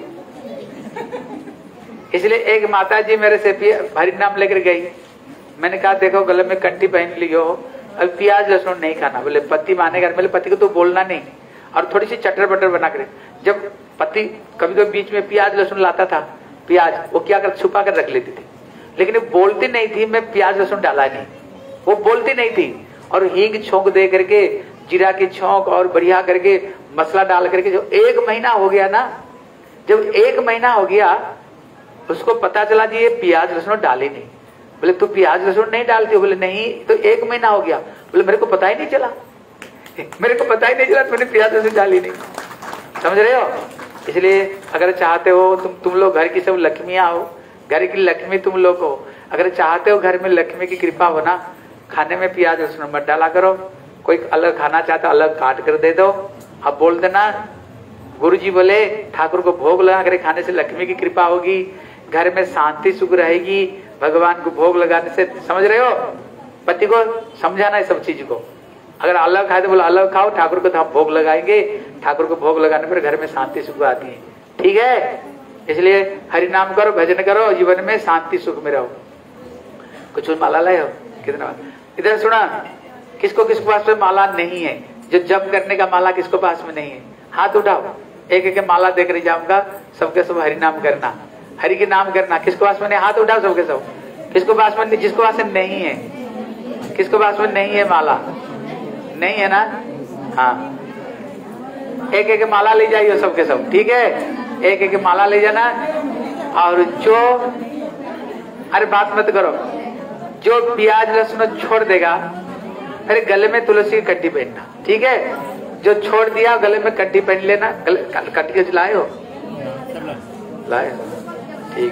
इसलिए एक माता जी मेरे से हरिनाम लेकर गई। मैंने कहा देखो गले में कंठी पहन लियो, अब प्याज लहसुन नहीं खाना। बोले पति मानेगा? बोले पति को तो बोलना नहीं, और थोड़ी सी चटर बटर बना कर। जब पति कभी कभी बीच में प्याज लहसुन लाता था, प्याज वो क्या कर छुपा कर रख लेती थी, लेकिन वो बोलती नहीं थी मैं प्याज लहसुन डाला नहीं, वो बोलती नहीं थी। और हींग छोंक दे करके, जीरा की छोंक और बढ़िया करके मसाला डाल करके, जो 1 महीना हो गया ना, जब 1 महीना हो गया, उसको पता चला जी ये प्याज लहसुन डाली नहीं। बोले तू प्याज लहसुन नहीं डालती हो? बोले नहीं। तो 1 महीना हो गया। बोले मेरे को पता ही नहीं चला, मेरे को पता ही नहीं चला तुमने प्याज लहसुन डाली नहीं। समझ रहे हो? इसलिए अगर चाहते हो तुम लोग घर की सब लक्ष्मियां हो, घर की लक्ष्मी तुम लोग हो, अगर चाहते हो घर में लक्ष्मी की कृपा हो ना, खाने में प्याज लहसुन मत डाला करो। कोई अलग खाना चाहता अलग काट कर दे दो। अब बोल देना गुरुजी बोले ठाकुर को भोग लगा कर खाने से लक्ष्मी की कृपा होगी, घर में शांति सुख रहेगी, भगवान को भोग लगाने से। समझ रहे हो? पति को समझाना है सब चीज को। अगर अलग खाए तो बोला अलग खाओ, ठाकुर को तो हम भोग लगाएंगे, ठाकुर को भोग लगाने पर घर में शांति सुख आती है। ठीक है? इसलिए हरि नाम करो, भजन करो, जीवन में शांति सुख में रहो। कुछ माला लाए हो? कितना? इधर सुना, किसको किसको पास में माला नहीं है? जो जप करने का माला किसको पास में नहीं है? हाथ उठाओ, एक एक माला देकर जाऊंगा, सबके सब हरि नाम करना, हरि के नाम करना। किसको पास में नहीं? हाथ उठाओ सबके सब। किसको पास में नहीं? जिसको पास में नहीं है, किसको पास में नहीं है माला? नहीं है ना? हाँ, एक एक माला ले जाइए सबके सब। ठीक है? एक एक माला ले जाना। और जो, अरे बात मत करो, जो प्याज लहसुन छोड़ देगा फिर गले में तुलसी की कट्टी पहनना। ठीक है? जो छोड़ दिया गले में कट्टी पहन लेना। कट्टी लाए हो? लाए? ठीक।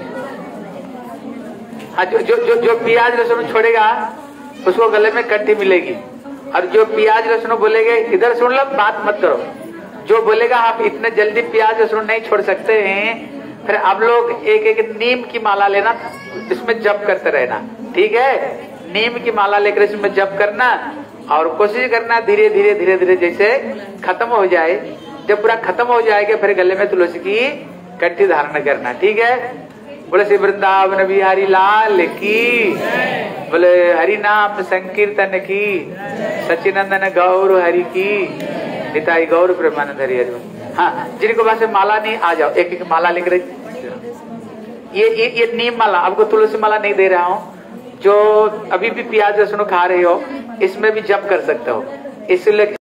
हाँ, जो प्याज लहसुन छोड़ेगा उसको गले में कट्टी मिलेगी। और जो प्याज लहसुन बोलेगे, इधर सुन लो, बात मत करो, जो बोलेगा आप इतने जल्दी प्याज लहसुन नहीं छोड़ सकते हैं, फिर आप लोग एक एक नीम की माला लेना, इसमें जप करते रहना। ठीक है? नीम की माला लेकर इसमें जप करना और कोशिश करना धीरे धीरे धीरे धीरे जैसे खत्म हो जाए। जब पूरा खत्म हो जाएगा फिर गले में तुलसी की कट्टी धारण करना। ठीक है? बोले श्री वृंदावन बिहारी लाल की, बोले हरि नाम संकीर्तन की, सचिनंदन गौर हरि की, निताई गौर प्रेमानंद हरि हरि। हाँ, जिनको पास माला नहीं आ जाओ, एक एक माला लेकर। ये नीम माला, आपको तुलसी माला नहीं दे रहा हूँ। जो अभी भी प्याज लहसुन खा रहे हो इसमें भी जप कर सकते हो। इसलिए